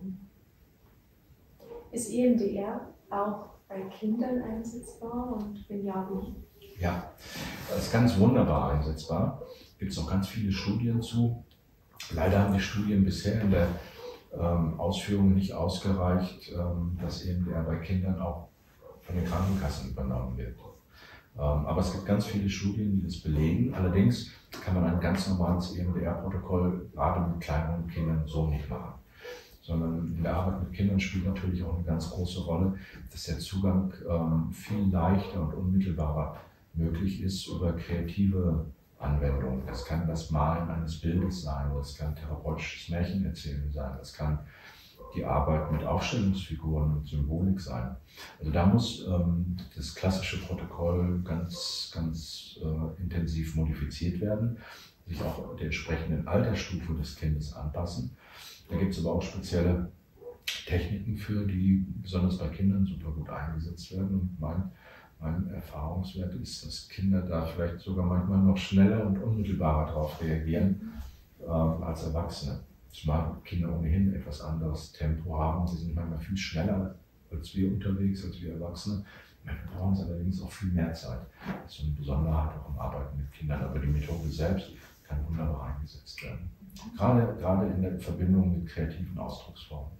Ist EMDR auch bei Kindern einsetzbar und wenn ja, wie? Ja, das ist ganz wunderbar einsetzbar. Gibt es auch ganz viele Studien zu. Leider haben die Studien bisher in der Ausführung nicht ausgereicht, dass EMDR bei Kindern auch von den Krankenkassen übernommen wird. Aber es gibt ganz viele Studien, die das belegen. Allerdings kann man ein ganz normales EMDR-Protokoll gerade mit kleineren Kindern so nicht machen. Sondern in der Arbeit mit Kindern spielt natürlich auch eine ganz große Rolle, dass der Zugang viel leichter und unmittelbarer möglich ist über kreative Anwendungen. Das kann das Malen eines Bildes sein, das kann therapeutisches Märchenerzählen sein, das kann die Arbeit mit Aufstellungsfiguren und Symbolik sein. Also da muss das klassische Protokoll ganz intensiv modifiziert werden, sich auch der entsprechenden Altersstufe des Kindes anpassen. Da gibt es aber auch spezielle Techniken für, die besonders bei Kindern super gut eingesetzt werden. Und mein Erfahrungswert ist, dass Kinder da vielleicht sogar manchmal noch schneller und unmittelbarer darauf reagieren als Erwachsene. Zumal Kinder ohnehin etwas anderes Tempo haben. Sie sind manchmal viel schneller als wir unterwegs, als wir Erwachsene. Manchmal brauchen sie allerdings auch viel mehr Zeit. Das ist so eine Besonderheit auch im Arbeiten mit Kindern. Aber die Methode selbst kann wunderbar eingesetzt werden. Gerade in der Verbindung mit kreativen Ausdrucksformen.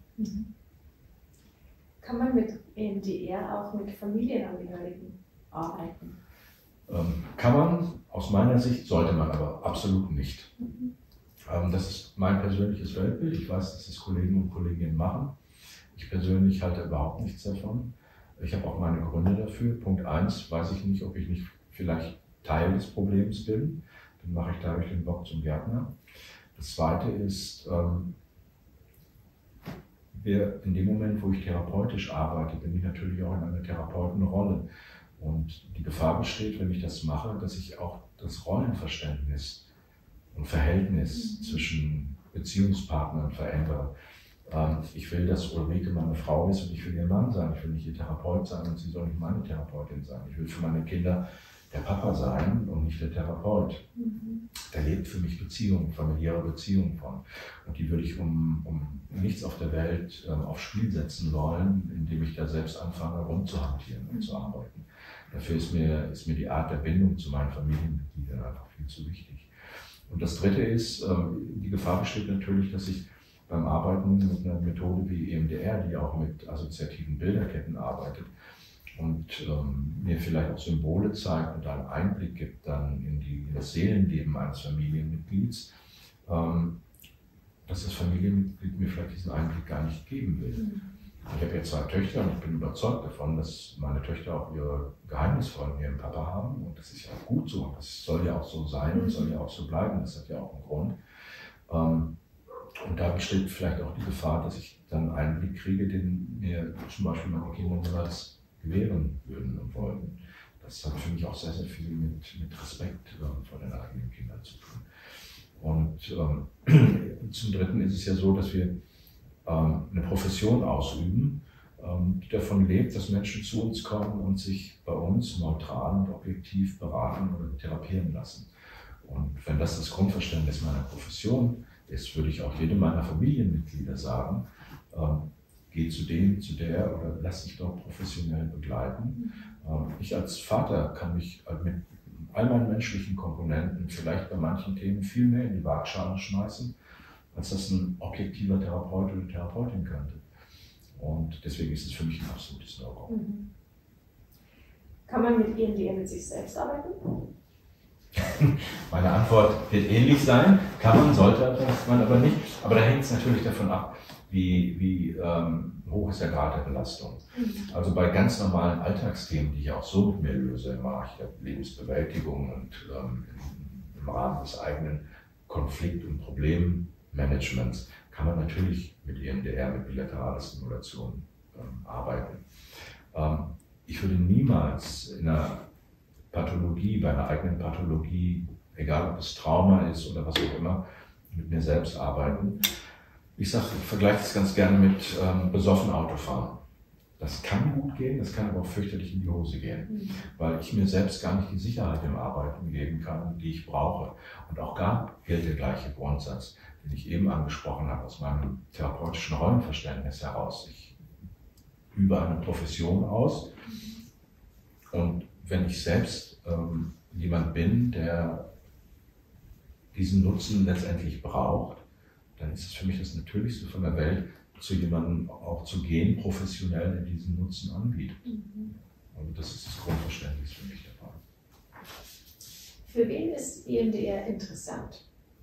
Kann man mit EMDR auch mit Familienangehörigen arbeiten? Kann man, aus meiner Sicht, sollte man aber absolut nicht. Das ist mein persönliches Weltbild. Ich weiß, dass das Kollegen und Kolleginnen machen. Ich persönlich halte überhaupt nichts davon. Ich habe auch meine Gründe dafür. Punkt 1, weiß ich nicht, ob ich nicht vielleicht Teil des Problems bin. Dann mache ich dadurch den Bock zum Gärtner. Das Zweite ist, in dem Moment, wo ich therapeutisch arbeite, bin ich natürlich auch in einer Therapeutenrolle. Und die Gefahr besteht, wenn ich das mache, dass ich auch das Rollenverständnis und Verhältnis zwischen Beziehungspartnern verändere. Ich will, dass Ulrike meine Frau ist und ich will ihr Mann sein. Ich will nicht ihr Therapeut sein und sie soll nicht meine Therapeutin sein. Ich will für meine Kinder der Papa sein und nicht der Therapeut. Da lebt für mich Beziehung, familiäre Beziehung von. Und die würde ich um nichts auf der Welt aufs Spiel setzen wollen, indem ich da selbst anfange rumzuhantieren und zu arbeiten. Dafür ist mir die Art der Bindung zu meinen Familienmitgliedern einfach viel zu wichtig. Und das Dritte ist, die Gefahr besteht natürlich, dass ich beim Arbeiten mit einer Methode wie EMDR, die auch mit assoziativen Bilderketten arbeitet und mir vielleicht auch Symbole zeigt und einen Einblick gibt dann in das Seelenleben eines Familienmitglieds, dass das Familienmitglied mir vielleicht diesen Einblick gar nicht geben will. Ich habe jetzt 2 Töchter und ich bin überzeugt davon, dass meine Töchter auch ihre Geheimnisse von ihrem Papa haben und das ist ja auch gut so und das soll ja auch so sein und soll ja auch so bleiben, das hat ja auch einen Grund. Und da besteht vielleicht auch die Gefahr, dass ich dann einen Blick kriege, den mir zum Beispiel meine Kinder niemals gewähren würden und wollten. Das hat für mich auch sehr, sehr viel mit Respekt vor den eigenen Kindern zu tun. Und zum Dritten ist es ja so, dass wir eine Profession ausüben, die davon lebt, dass Menschen zu uns kommen und sich bei uns neutral und objektiv beraten oder therapieren lassen. Und wenn das Grundverständnis meiner Profession ist, würde ich auch jedem meiner Familienmitglieder sagen, geh zu dem, zu der oder lass dich dort professionell begleiten. Ich als Vater kann mich mit all meinen menschlichen Komponenten vielleicht bei manchen Themen viel mehr in die Waagschale schmeißen, als das ein objektiver Therapeut oder Therapeutin könnte. Und deswegen ist es für mich ein absolutes No-Go. Kann man mit EMDR mit sich selbst arbeiten? Meine Antwort wird ähnlich sein. Kann man, sollte man aber nicht. Aber da hängt es natürlich davon ab, wie hoch ist der Grad der Belastung. Also bei ganz normalen Alltagsthemen, die ich auch so mit mir löse, im Bereich der Lebensbewältigung und im Rahmen des eigenen Konflikt- und Problemmanagements, kann man natürlich mit EMDR, mit bilateraler Stimulation arbeiten. Ich würde niemals in einer Pathologie, bei einer eigenen Pathologie, egal ob es Trauma ist oder was auch immer, mit mir selbst arbeiten. Ich vergleiche das ganz gerne mit besoffen Autofahren. Das kann gut gehen, das kann aber auch fürchterlich in die Hose gehen, weil ich mir selbst gar nicht die Sicherheit im Arbeiten geben kann, die ich brauche. Und auch da gilt der gleiche Grundsatz, den ich eben angesprochen habe, aus meinem therapeutischen Rollenverständnis heraus. Ich übe eine Profession aus und wenn ich selbst jemand bin, der diesen Nutzen letztendlich braucht, dann ist es für mich das Natürlichste von der Welt, zu jemandem auch zu gehen, professionell, der diesen Nutzen anbietet. Also das ist das Grundverständnis für mich dabei. Für wen ist EMDR interessant?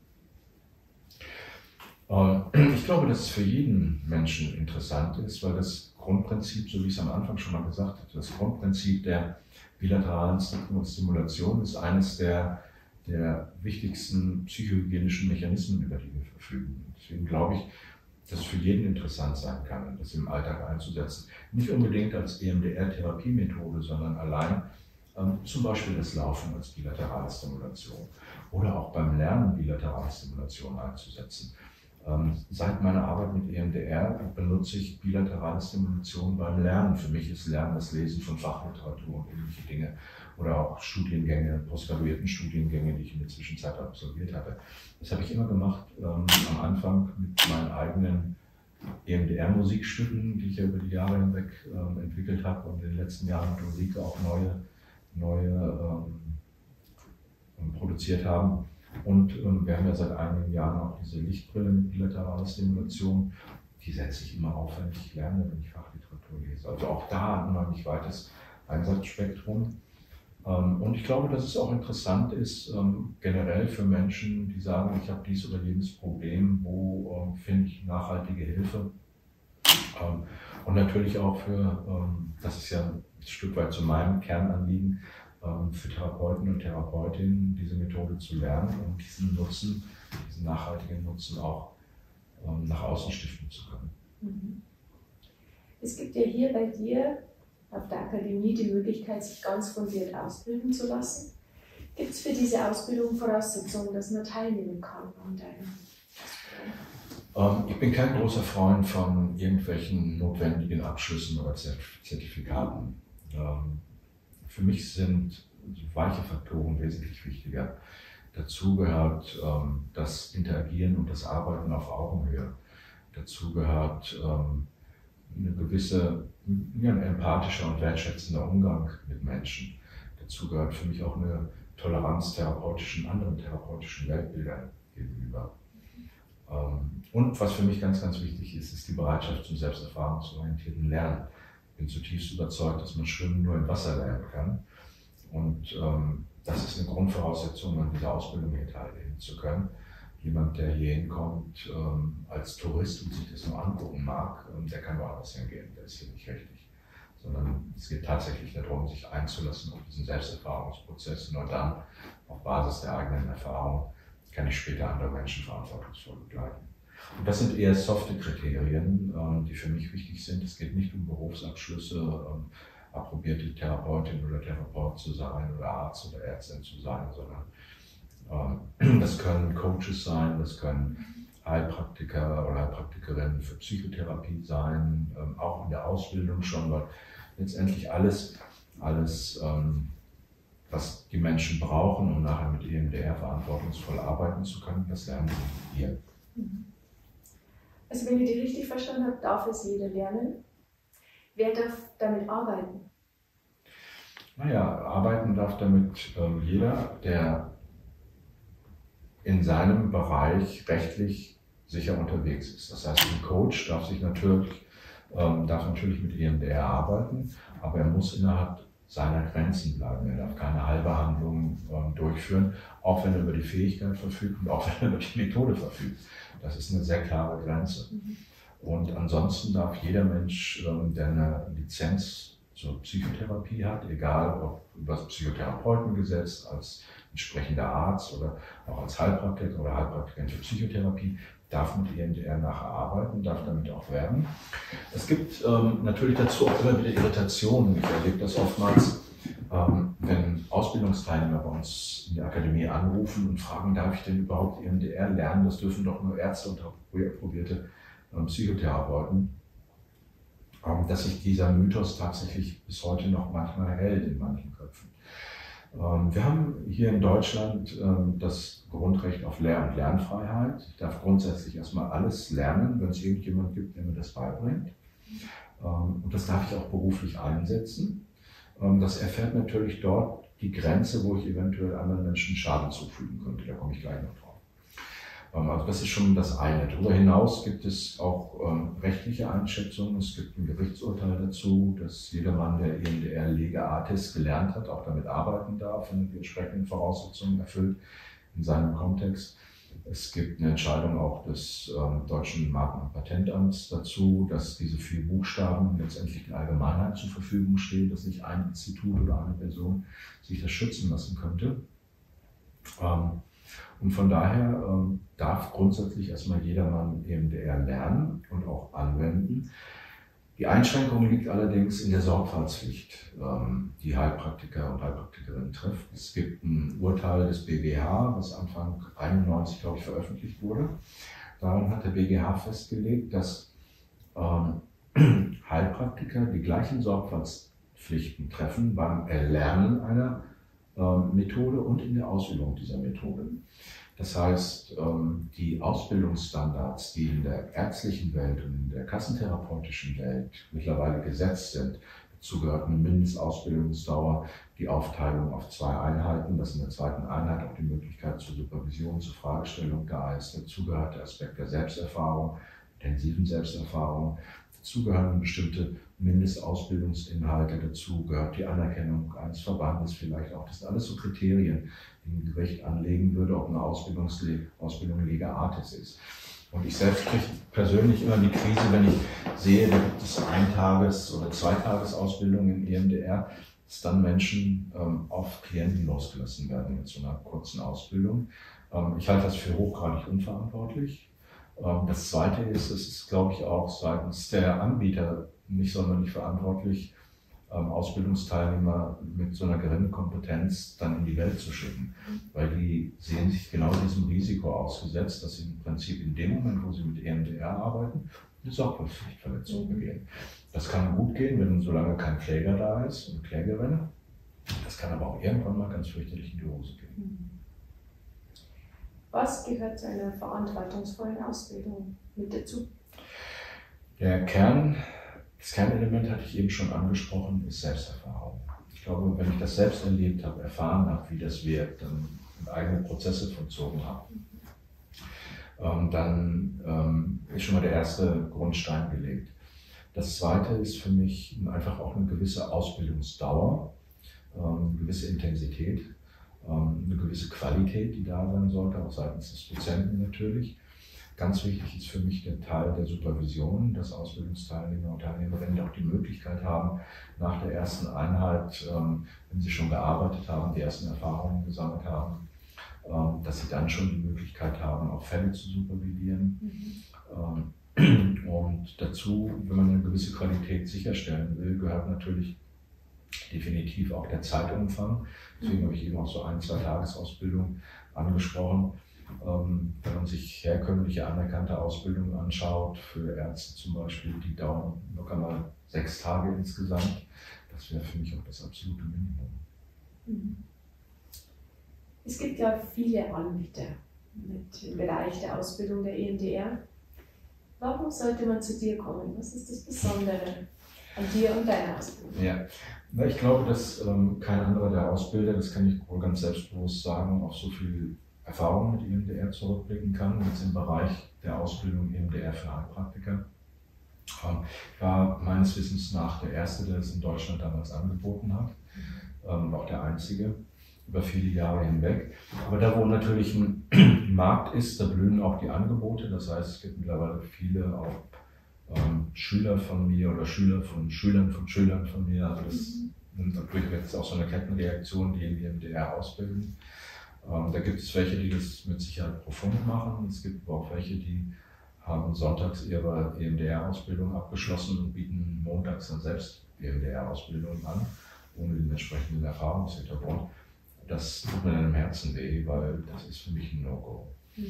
Ich glaube, dass es für jeden Menschen interessant ist, weil das Grundprinzip, so wie ich es am Anfang schon mal gesagt habe, das Grundprinzip der bilateralen Stimulation ist eines der wichtigsten psychohygienischen Mechanismen, über die wir verfügen. Deswegen glaube ich, dass es für jeden interessant sein kann, das im Alltag einzusetzen. Nicht unbedingt als EMDR-Therapiemethode, sondern allein zum Beispiel das Laufen als bilaterale Stimulation oder auch beim Lernen bilaterale Stimulation einzusetzen. Seit meiner Arbeit mit EMDR benutze ich bilaterale Stimulation beim Lernen. Für mich ist Lernen das Lesen von Fachliteratur und ähnliche Dinge oder auch Studiengänge, postgraduierten Studiengänge, die ich in der Zwischenzeit absolviert hatte. Das habe ich immer gemacht, am Anfang mit meinen eigenen EMDR-Musikstücken, die ich ja über die Jahre hinweg entwickelt habe und in den letzten Jahren mit Ulrike auch neue produziert haben. Und wir haben ja seit einigen Jahren auch diese Lichtbrille mit bilateraler Stimulation. Die setze ich immer auf, wenn ich lerne, wenn ich Fachliteratur lese. Also auch da ein unheimlich weites Einsatzspektrum. Und ich glaube, dass es auch interessant ist, generell für Menschen, die sagen, ich habe dies oder jenes Problem, wo finde ich nachhaltige Hilfe. Und natürlich auch das ist ja ein Stück weit zu meinem Kernanliegen, für Therapeuten und Therapeutinnen diese Methode zu lernen und diesen nachhaltigen Nutzen auch nach außen stiften zu können. Es gibt ja hier bei dir auf der Akademie die Möglichkeit, sich ganz fundiert ausbilden zu lassen. Gibt es für diese Ausbildung Voraussetzungen, dass man teilnehmen kann an deiner Ausbildung? Ich bin kein großer Freund von irgendwelchen notwendigen Abschlüssen oder Zertifikaten. Für mich sind weiche Faktoren wesentlich wichtiger. Dazu gehört das Interagieren und das Arbeiten auf Augenhöhe. Dazu gehört ein empathischer und wertschätzender Umgang mit Menschen. Dazu gehört für mich auch eine Toleranz anderen therapeutischen Weltbildern gegenüber. Und was für mich ganz, ganz wichtig ist, ist die Bereitschaft zum selbsterfahrungsorientierten Lernen. Ich bin zutiefst überzeugt, dass man Schwimmen nur im Wasser lernen kann. Und das ist eine Grundvoraussetzung, an dieser Ausbildung hier teilnehmen zu können. Jemand, der hier hinkommt als Tourist und sich das nur angucken mag, der kann woanders hingehen, der ist hier nicht richtig. Sondern es geht tatsächlich darum, sich einzulassen auf diesen Selbsterfahrungsprozess. Nur dann, auf Basis der eigenen Erfahrung, kann ich später andere Menschen verantwortungsvoll begleiten. Und das sind eher softe Kriterien, die für mich wichtig sind. Es geht nicht um Berufsabschlüsse, approbierte Therapeutin oder Therapeut zu sein oder Arzt oder Ärztin zu sein, sondern das können Coaches sein, das können Heilpraktiker oder Heilpraktikerinnen für Psychotherapie sein, auch in der Ausbildung schon, weil letztendlich alles, was die Menschen brauchen, um nachher mit EMDR verantwortungsvoll arbeiten zu können, das lernen sie hier. Also wenn ich die richtig verstanden habe, darf es jeder lernen. Wer darf damit arbeiten? Naja, arbeiten darf damit jeder, der in seinem Bereich rechtlich sicher unterwegs ist. Das heißt, ein Coach darf natürlich mit EMDR arbeiten, aber er muss innerhalb seiner Grenzen bleiben. Er darf keine Heilbehandlung durchführen, auch wenn er über die Fähigkeit verfügt und auch wenn er über die Methode verfügt. Das ist eine sehr klare Grenze. Und ansonsten darf jeder Mensch, der eine Lizenz zur Psychotherapie hat, egal ob über das Psychotherapeutengesetz, als entsprechender Arzt oder auch als Heilpraktiker oder Heilpraktikerin für Psychotherapie, darf mit EMDR nachher arbeiten, darf damit auch werben. Es gibt natürlich dazu auch immer wieder Irritationen. Ich erlebe das oftmals, wenn Ausbildungsteilnehmer bei uns in der Akademie anrufen und fragen, darf ich denn überhaupt EMDR lernen? Das dürfen doch nur Ärzte und approbierte Psychotherapeuten. Dass sich dieser Mythos tatsächlich bis heute noch manchmal hält in manchen Köpfen. Wir haben hier in Deutschland das Grundrecht auf Lehr- und Lernfreiheit. Ich darf grundsätzlich erstmal alles lernen, wenn es irgendjemand gibt, der mir das beibringt. Und das darf ich auch beruflich einsetzen. Das erfährt natürlich dort die Grenze, wo ich eventuell anderen Menschen Schaden zufügen könnte. Da komme ich gleich noch drauf. Also das ist schon das eine. Darüber hinaus gibt es auch rechtliche Einschätzungen. Es gibt ein Gerichtsurteil dazu, dass jedermann, der EMDR Lege Artis gelernt hat, auch damit arbeiten darf und die entsprechenden Voraussetzungen erfüllt in seinem Kontext. Es gibt eine Entscheidung auch des Deutschen Marken- und Patentamts dazu, dass diese 4 Buchstaben letztendlich der Allgemeinheit zur Verfügung stehen, dass nicht ein Institut oder eine Person sich das schützen lassen könnte. Und von daher darf grundsätzlich erstmal jedermann EMDR lernen und auch anwenden. Die Einschränkung liegt allerdings in der Sorgfaltspflicht, die Heilpraktiker und Heilpraktikerinnen trifft. Es gibt ein Urteil des BGH, das Anfang 1991, glaube ich, veröffentlicht wurde. Darin hat der BGH festgelegt, dass Heilpraktiker die gleichen Sorgfaltspflichten treffen beim Erlernen einer Methode und in der Ausübung dieser Methode. Das heißt, die Ausbildungsstandards, die in der ärztlichen Welt und in der kassentherapeutischen Welt mittlerweile gesetzt sind, dazu gehört eine Mindestausbildungsdauer, die Aufteilung auf 2 Einheiten, dass in der 2. Einheit auch die Möglichkeit zur Supervision, zur Fragestellung da ist. Dazu gehört der Aspekt der Selbsterfahrung, intensiven Selbsterfahrung. Dazu gehören bestimmte Mindestausbildungsinhalte, dazu gehört die Anerkennung eines Verbandes vielleicht auch. Das sind alles so Kriterien, die ein Gericht anlegen würde, ob eine Ausbildung Lege Artis ist. Und ich selbst kriege persönlich immer die Krise, wenn ich sehe, da gibt es 1-Tages- oder 2-Tages-Ausbildungen in EMDR, dass dann Menschen auf Klienten losgelassen werden mit so einer kurzen Ausbildung. Ich halte das für hochgradig unverantwortlich. Das Zweite ist, es ist, glaube ich, auch seitens der Anbieter nicht sonderlich verantwortlich, Ausbildungsteilnehmer mit so einer geringen Kompetenz dann in die Welt zu schicken. Weil die sehen sich genau diesem Risiko ausgesetzt, dass sie im Prinzip in dem Moment, wo sie mit EMDR arbeiten, eine Sorgfaltspflichtverletzung begehen. Das kann gut gehen, wenn solange kein Kläger da ist und Klägerin. Das kann aber auch irgendwann mal ganz fürchterlich in die Hose gehen. Was gehört zu einer verantwortungsvollen Ausbildung mit dazu? Das Kernelement hatte ich eben schon angesprochen, ist Selbsterfahrung. Ich glaube, wenn ich das selbst erlebt habe, erfahren habe, wie das wirkt, dann eigene Prozesse vollzogen habe, dann ist schon mal der erste Grundstein gelegt. Das zweite ist für mich einfach auch eine gewisse Ausbildungsdauer, eine gewisse Intensität, eine gewisse Qualität, die da sein sollte, auch seitens des Dozenten natürlich. Ganz wichtig ist für mich der Teil der Supervision, dass Ausbildungsteilnehmer und Teilnehmerinnen auch die Möglichkeit haben, nach der ersten Einheit, wenn sie schon gearbeitet haben, die ersten Erfahrungen gesammelt haben, dass sie dann schon die Möglichkeit haben, auch Fälle zu supervidieren. Und dazu, wenn man eine gewisse Qualität sicherstellen will, gehört natürlich definitiv auch der Zeitumfang. Deswegen habe ich eben auch so 1-2 Tagesausbildung angesprochen. Wenn man sich herkömmliche anerkannte Ausbildungen anschaut, für Ärzte zum Beispiel, die dauern locker mal 6 Tage insgesamt. Das wäre für mich auch das absolute Minimum. Es gibt ja viele Anbieter im Bereich der Ausbildung der EMDR. Warum sollte man zu dir kommen? Was ist das Besondere an dir und deiner Ausbildung? Ja, ich glaube, dass kein anderer der Ausbilder, das kann ich wohl ganz selbstbewusst sagen, auf so viel Erfahrung mit EMDR zurückblicken kann, jetzt im Bereich der Ausbildung EMDR für Heilpraktiker. War meines Wissens nach der erste, der es in Deutschland damals angeboten hat, auch der einzige, über viele Jahre hinweg. Aber da, wo natürlich ein Markt ist, da blühen auch die Angebote. Das heißt, es gibt mittlerweile viele auch Schüler von mir oder Schüler von Schülern von mir. Also das nimmt natürlich jetzt auch so eine Kettenreaktion, die in EMDR ausbilden. Da gibt es welche, die das mit Sicherheit profund machen. Es gibt auch welche, die haben sonntags ihre EMDR-Ausbildung abgeschlossen und bieten montags dann selbst EMDR-Ausbildung an, ohne den entsprechenden Erfahrungshintergrund. Das tut mir dann im Herzen weh, weil das ist für mich ein No-Go.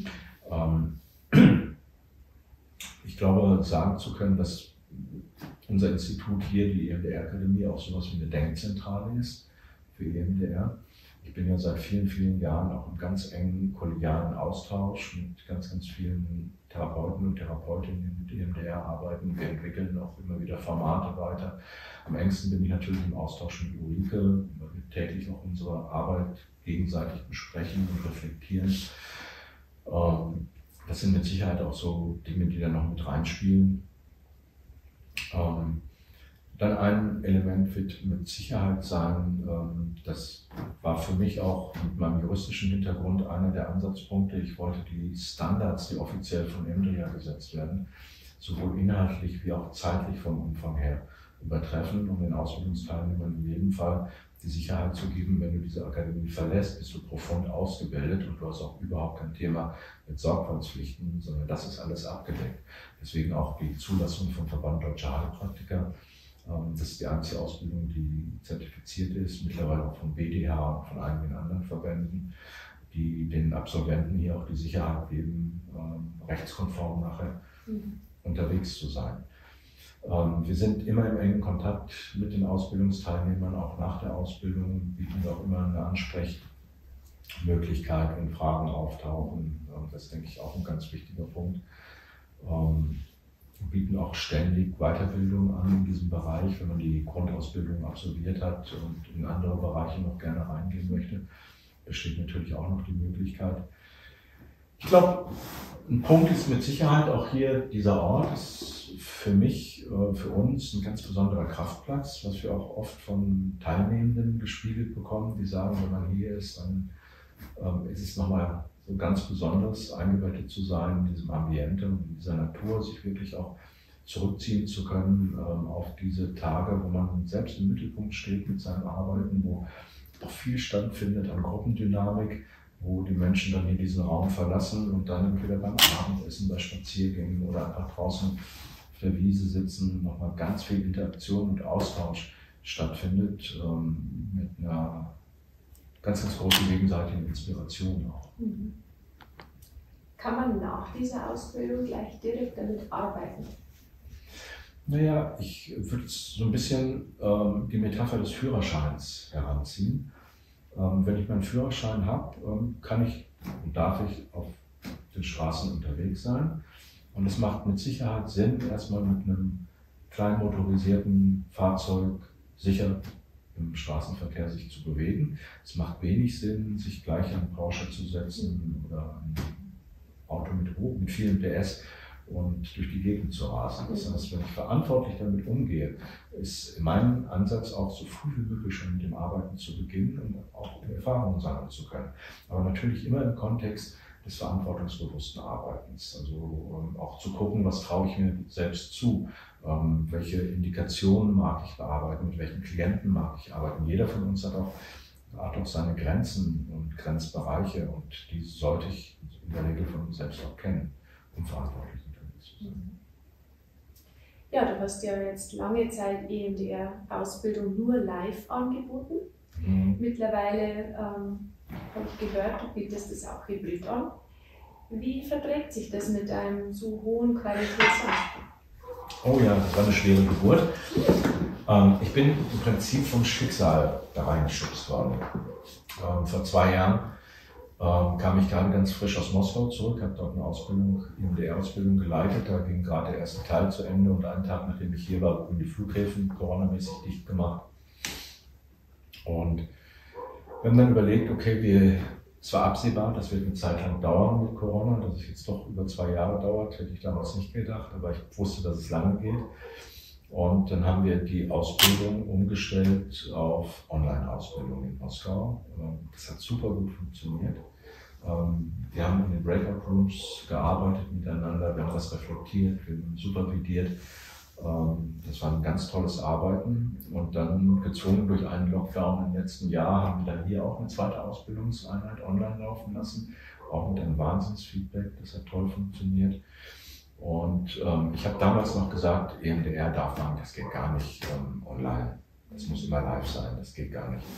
Ich glaube, sagen zu können, dass unser Institut hier, die EMDR-Akademie, auch sowas wie eine Denkzentrale ist für EMDR. Ich bin ja seit vielen, vielen Jahren auch im ganz engen kollegialen Austausch mit ganz, ganz vielen Therapeuten und Therapeutinnen, die mit EMDR arbeiten. Wir entwickeln auch immer wieder Formate weiter. Am engsten bin ich natürlich im Austausch mit Ulrike, weil wir täglich auch unsere Arbeit gegenseitig besprechen und reflektieren. Das sind mit Sicherheit auch so Dinge, die da noch mit reinspielen. Dann ein Element wird mit Sicherheit sein, das war für mich auch mit meinem juristischen Hintergrund einer der Ansatzpunkte. Ich wollte die Standards, die offiziell von EMDR gesetzt werden, sowohl inhaltlich wie auch zeitlich vom Umfang her übertreffen, um den Ausbildungsteilnehmern in jedem Fall die Sicherheit zu geben, wenn du diese Akademie verlässt, bist du profund ausgebildet und du hast auch überhaupt kein Thema mit Sorgfaltspflichten, sondern das ist alles abgedeckt. Deswegen auch die Zulassung vom Verband Deutscher Heilpraktiker. Das ist die einzige Ausbildung, die zertifiziert ist, mittlerweile auch vom BDH und von einigen anderen Verbänden, die den Absolventen hier auch die Sicherheit geben, rechtskonform nachher unterwegs zu sein. Wir sind immer im engen Kontakt mit den Ausbildungsteilnehmern, auch nach der Ausbildung, bieten auch immer eine Ansprechmöglichkeit, wenn Fragen auftauchen. Das ist, denke ich, auch ein ganz wichtiger Punkt. Wir bieten auch ständig Weiterbildung an in diesem Bereich, wenn man die Grundausbildung absolviert hat und in andere Bereiche noch gerne reingehen möchte, besteht natürlich auch noch die Möglichkeit. Ich glaube, ein Punkt ist mit Sicherheit auch hier, dieser Ort ist für mich, für uns ein ganz besonderer Kraftplatz, was wir auch oft von Teilnehmenden gespiegelt bekommen, die sagen, wenn man hier ist, dann ist es nochmal so ganz Besonderes, eingebettet zu sein in diesem Ambiente und in dieser Natur, sich wirklich auch zurückziehen zu können auf diese Tage, wo man selbst im Mittelpunkt steht mit seinem Arbeiten, wo auch viel stattfindet an Gruppendynamik, wo die Menschen dann hier diesen Raum verlassen und dann entweder beim Abendessen, bei Spaziergängen oder einfach draußen auf der Wiese sitzen, nochmal ganz viel Interaktion und Austausch stattfindet, mit einer ganz, ganz großen gegenseitigen Inspiration auch. Kann man nach dieser Ausbildung gleich direkt damit arbeiten? Naja, ich würde so ein bisschen die Metapher des Führerscheins heranziehen. Wenn ich meinen Führerschein habe, kann ich und darf ich auf den Straßen unterwegs sein. Und es macht mit Sicherheit Sinn, erstmal mit einem klein motorisierten Fahrzeug sicher im Straßenverkehr sich zu bewegen. Es macht wenig Sinn, sich gleich an den Porsche zu setzen oder ein Auto mit vielen PS und durch die Gegend zu rasen. Das heißt, wenn ich verantwortlich damit umgehe, ist mein Ansatz auch so früh wie möglich schon mit dem Arbeiten zu beginnen und auch Erfahrungen sammeln zu können. Aber natürlich immer im Kontext des verantwortungsbewussten Arbeitens. Also auch zu gucken, was traue ich mir selbst zu, welche Indikationen mag ich bearbeiten, mit welchen Klienten mag ich arbeiten. Jeder von uns hat auch seine Grenzen und Grenzbereiche und die sollte ich in der Regel von uns selbst auch kennen, um verantwortlich unterwegs zu sein. Ja, du hast ja jetzt lange Zeit EMDR-Ausbildung nur live angeboten. Mittlerweile habe ich gehört, du bietest es auch hybrid an. Wie verträgt sich das mit einem so hohen Qualitätsanspruch? Oh ja, das war eine schwere Geburt. Ich bin im Prinzip vom Schicksal da reingeschubst worden. Vor 2 Jahren kam ich gerade ganz frisch aus Moskau zurück, habe dort eine Ausbildung, EMDR-Ausbildung geleitet. Da ging gerade der erste Teil zu Ende und einen Tag, nachdem ich hier war, wurden die Flughäfen coronamäßig dicht gemacht. Und wir haben dann überlegt, okay, es war absehbar, das wird eine Zeit lang dauern mit Corona, dass es jetzt doch über 2 Jahre dauert, hätte ich damals nicht gedacht, aber ich wusste, dass es lange geht. Und dann haben wir die Ausbildung umgestellt auf Online-Ausbildung in Moskau. Das hat super gut funktioniert. Wir haben in den Breakout Rooms gearbeitet miteinander, wir haben das reflektiert, wir haben supervidiert. Das war ein ganz tolles Arbeiten und dann gezwungen durch einen Lockdown im letzten Jahr haben wir dann hier auch eine zweite Ausbildungseinheit online laufen lassen, auch mit einem Wahnsinnsfeedback, das hat toll funktioniert. Und ich habe damals noch gesagt, EMDR darf man, das geht gar nicht online, das muss immer live sein, das geht gar nicht.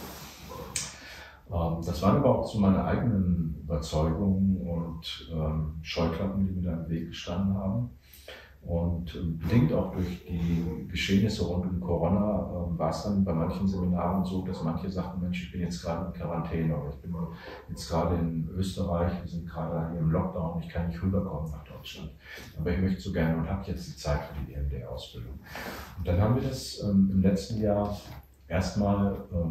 Das waren aber auch so meine eigenen Überzeugungen und Scheuklappen, die mir da im Weg gestanden haben. Und bedingt auch durch die Geschehnisse rund um Corona war es dann bei manchen Seminaren so, dass manche sagten, Mensch, ich bin jetzt gerade in Quarantäne oder ich bin jetzt gerade in Österreich, wir sind gerade hier im Lockdown, ich kann nicht rüberkommen nach Deutschland. Aber ich möchte so gerne und habe jetzt die Zeit für die EMDR-Ausbildung. Und dann haben wir das im letzten Jahr erstmal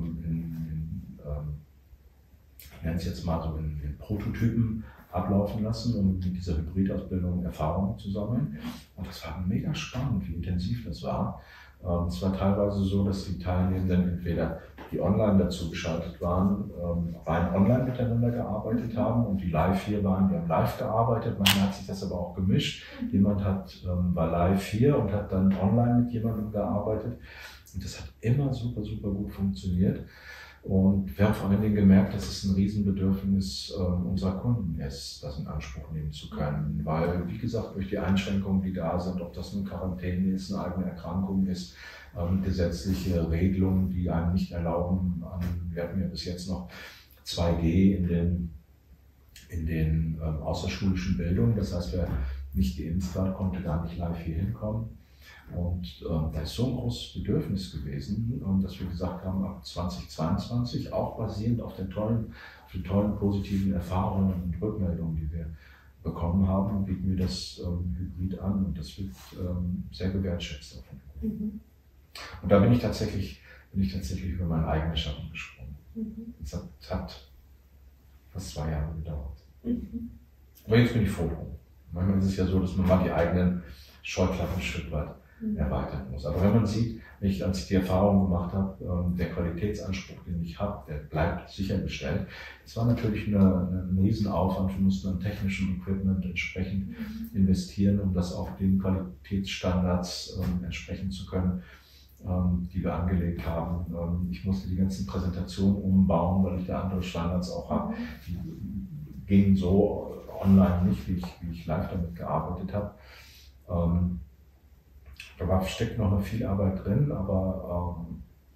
ich nenne es jetzt mal so in Prototypen ablaufen lassen, um mit dieser Hybridausbildung Erfahrungen zu sammeln. Und das war mega spannend, wie intensiv das war. Es war teilweise so, dass die Teilnehmenden entweder die online dazu geschaltet waren, rein online miteinander gearbeitet haben und die live hier waren, die haben live gearbeitet. Manchmal hat sich das aber auch gemischt. Jemand war live hier und hat dann online mit jemandem gearbeitet. Und das hat immer super, super gut funktioniert. Und wir haben vor allen Dingen gemerkt, dass es ein Riesenbedürfnis unserer Kunden ist, das in Anspruch nehmen zu können. Weil, wie gesagt, durch die Einschränkungen, die da sind, ob das eine Quarantäne ist, eine eigene Erkrankung ist, gesetzliche Regelungen, die einem nicht erlauben, wir hatten ja bis jetzt noch 2G in den außerschulischen Bildungen. Das heißt, wer nicht geimpft war, konnte gar nicht live hier hinkommen. Und da ist so ein großes Bedürfnis gewesen, dass wir gesagt haben, ab 2022, auch basierend auf den tollen positiven Erfahrungen und Rückmeldungen, die wir bekommen haben, bieten wir das hybrid an und das wird sehr gewertschätzt. Und da bin ich tatsächlich über meinen eigenen Schatten gesprungen. Das hat fast 2 Jahre gedauert. Aber jetzt bin ich froh drum. Manchmal ist es ja so, dass man mal die eigenen Scheuklappen ein Stück weit erweitern muss. Aber wenn man sieht, als ich die Erfahrung gemacht habe, der Qualitätsanspruch, den ich habe, der bleibt sichergestellt. Es war natürlich ein Riesenaufwand. Wir mussten an technischem Equipment entsprechend investieren, um das auch den Qualitätsstandards entsprechen zu können, die wir angelegt haben. Ich musste die ganzen Präsentationen umbauen, weil ich da andere Standards auch habe. Die gingen so online nicht, wie ich live damit gearbeitet habe. Da steckt noch viel Arbeit drin, aber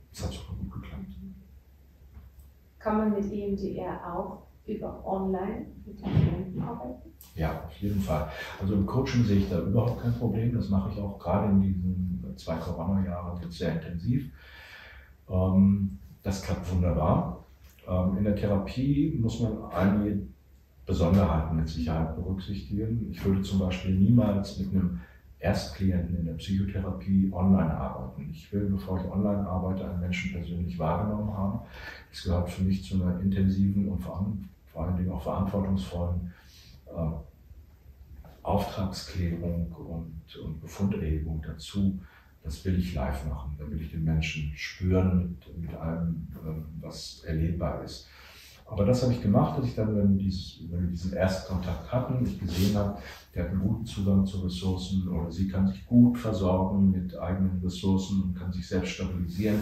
Das hat super gut geklappt. Kann man mit EMDR auch über online mit den Klienten arbeiten? Ja, auf jeden Fall. Also im Coaching sehe ich da überhaupt kein Problem. Das mache ich auch gerade in diesen 2 Corona-Jahren jetzt sehr intensiv. Das klappt wunderbar. In der Therapie muss man einige Besonderheiten mit Sicherheit berücksichtigen. Ich würde zum Beispiel niemals mit einem Erstklienten in der Psychotherapie online arbeiten. Ich will, bevor ich online arbeite, einen Menschen persönlich wahrgenommen haben. Das gehört für mich zu einer intensiven und vor allen Dingen auch verantwortungsvollen Auftragsklärung und Befunderhebung dazu. Das will ich live machen. Da will ich den Menschen spüren mit allem, was erlebbar ist. Aber das habe ich gemacht, dass ich dann, wenn wir diesen Erstkontakt hatten, ich gesehen habe, der hat einen guten Zugang zu Ressourcen oder sie kann sich gut versorgen mit eigenen Ressourcen und kann sich selbst stabilisieren.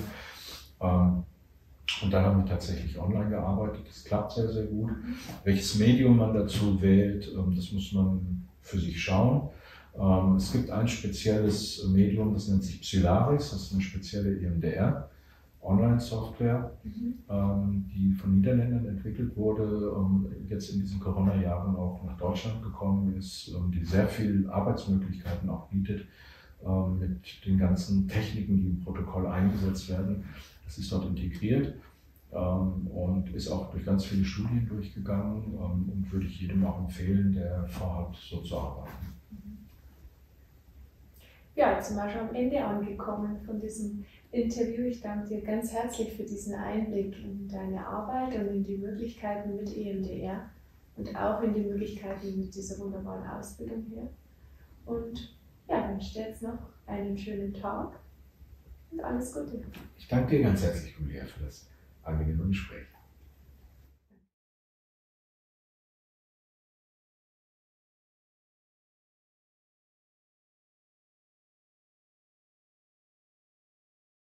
Und dann haben wir tatsächlich online gearbeitet. Das klappt sehr, sehr gut. Welches Medium man dazu wählt, das muss man für sich schauen. Es gibt ein spezielles Medium, das nennt sich Psylaris. Das ist eine spezielle EMDR-Online-Software, die von Niederländern entwickelt wurde, jetzt in diesen Corona-Jahren auch nach Deutschland gekommen ist, die sehr viele Arbeitsmöglichkeiten auch bietet, mit den ganzen Techniken, die im Protokoll eingesetzt werden. Das ist dort integriert und ist auch durch ganz viele Studien durchgegangen und würde ich jedem auch empfehlen, der vorhat, so zu arbeiten. Ja, jetzt sind wir schon am Ende angekommen von diesem Interview. Ich danke dir ganz herzlich für diesen Einblick in deine Arbeit und in die Möglichkeiten mit EMDR und auch in die Möglichkeiten mit dieser wunderbaren Ausbildung hier. Und ja, wünsche dir jetzt noch einen schönen Tag und alles Gute. Ich danke dir ganz herzlich, Julia, für das angenehme Gespräch.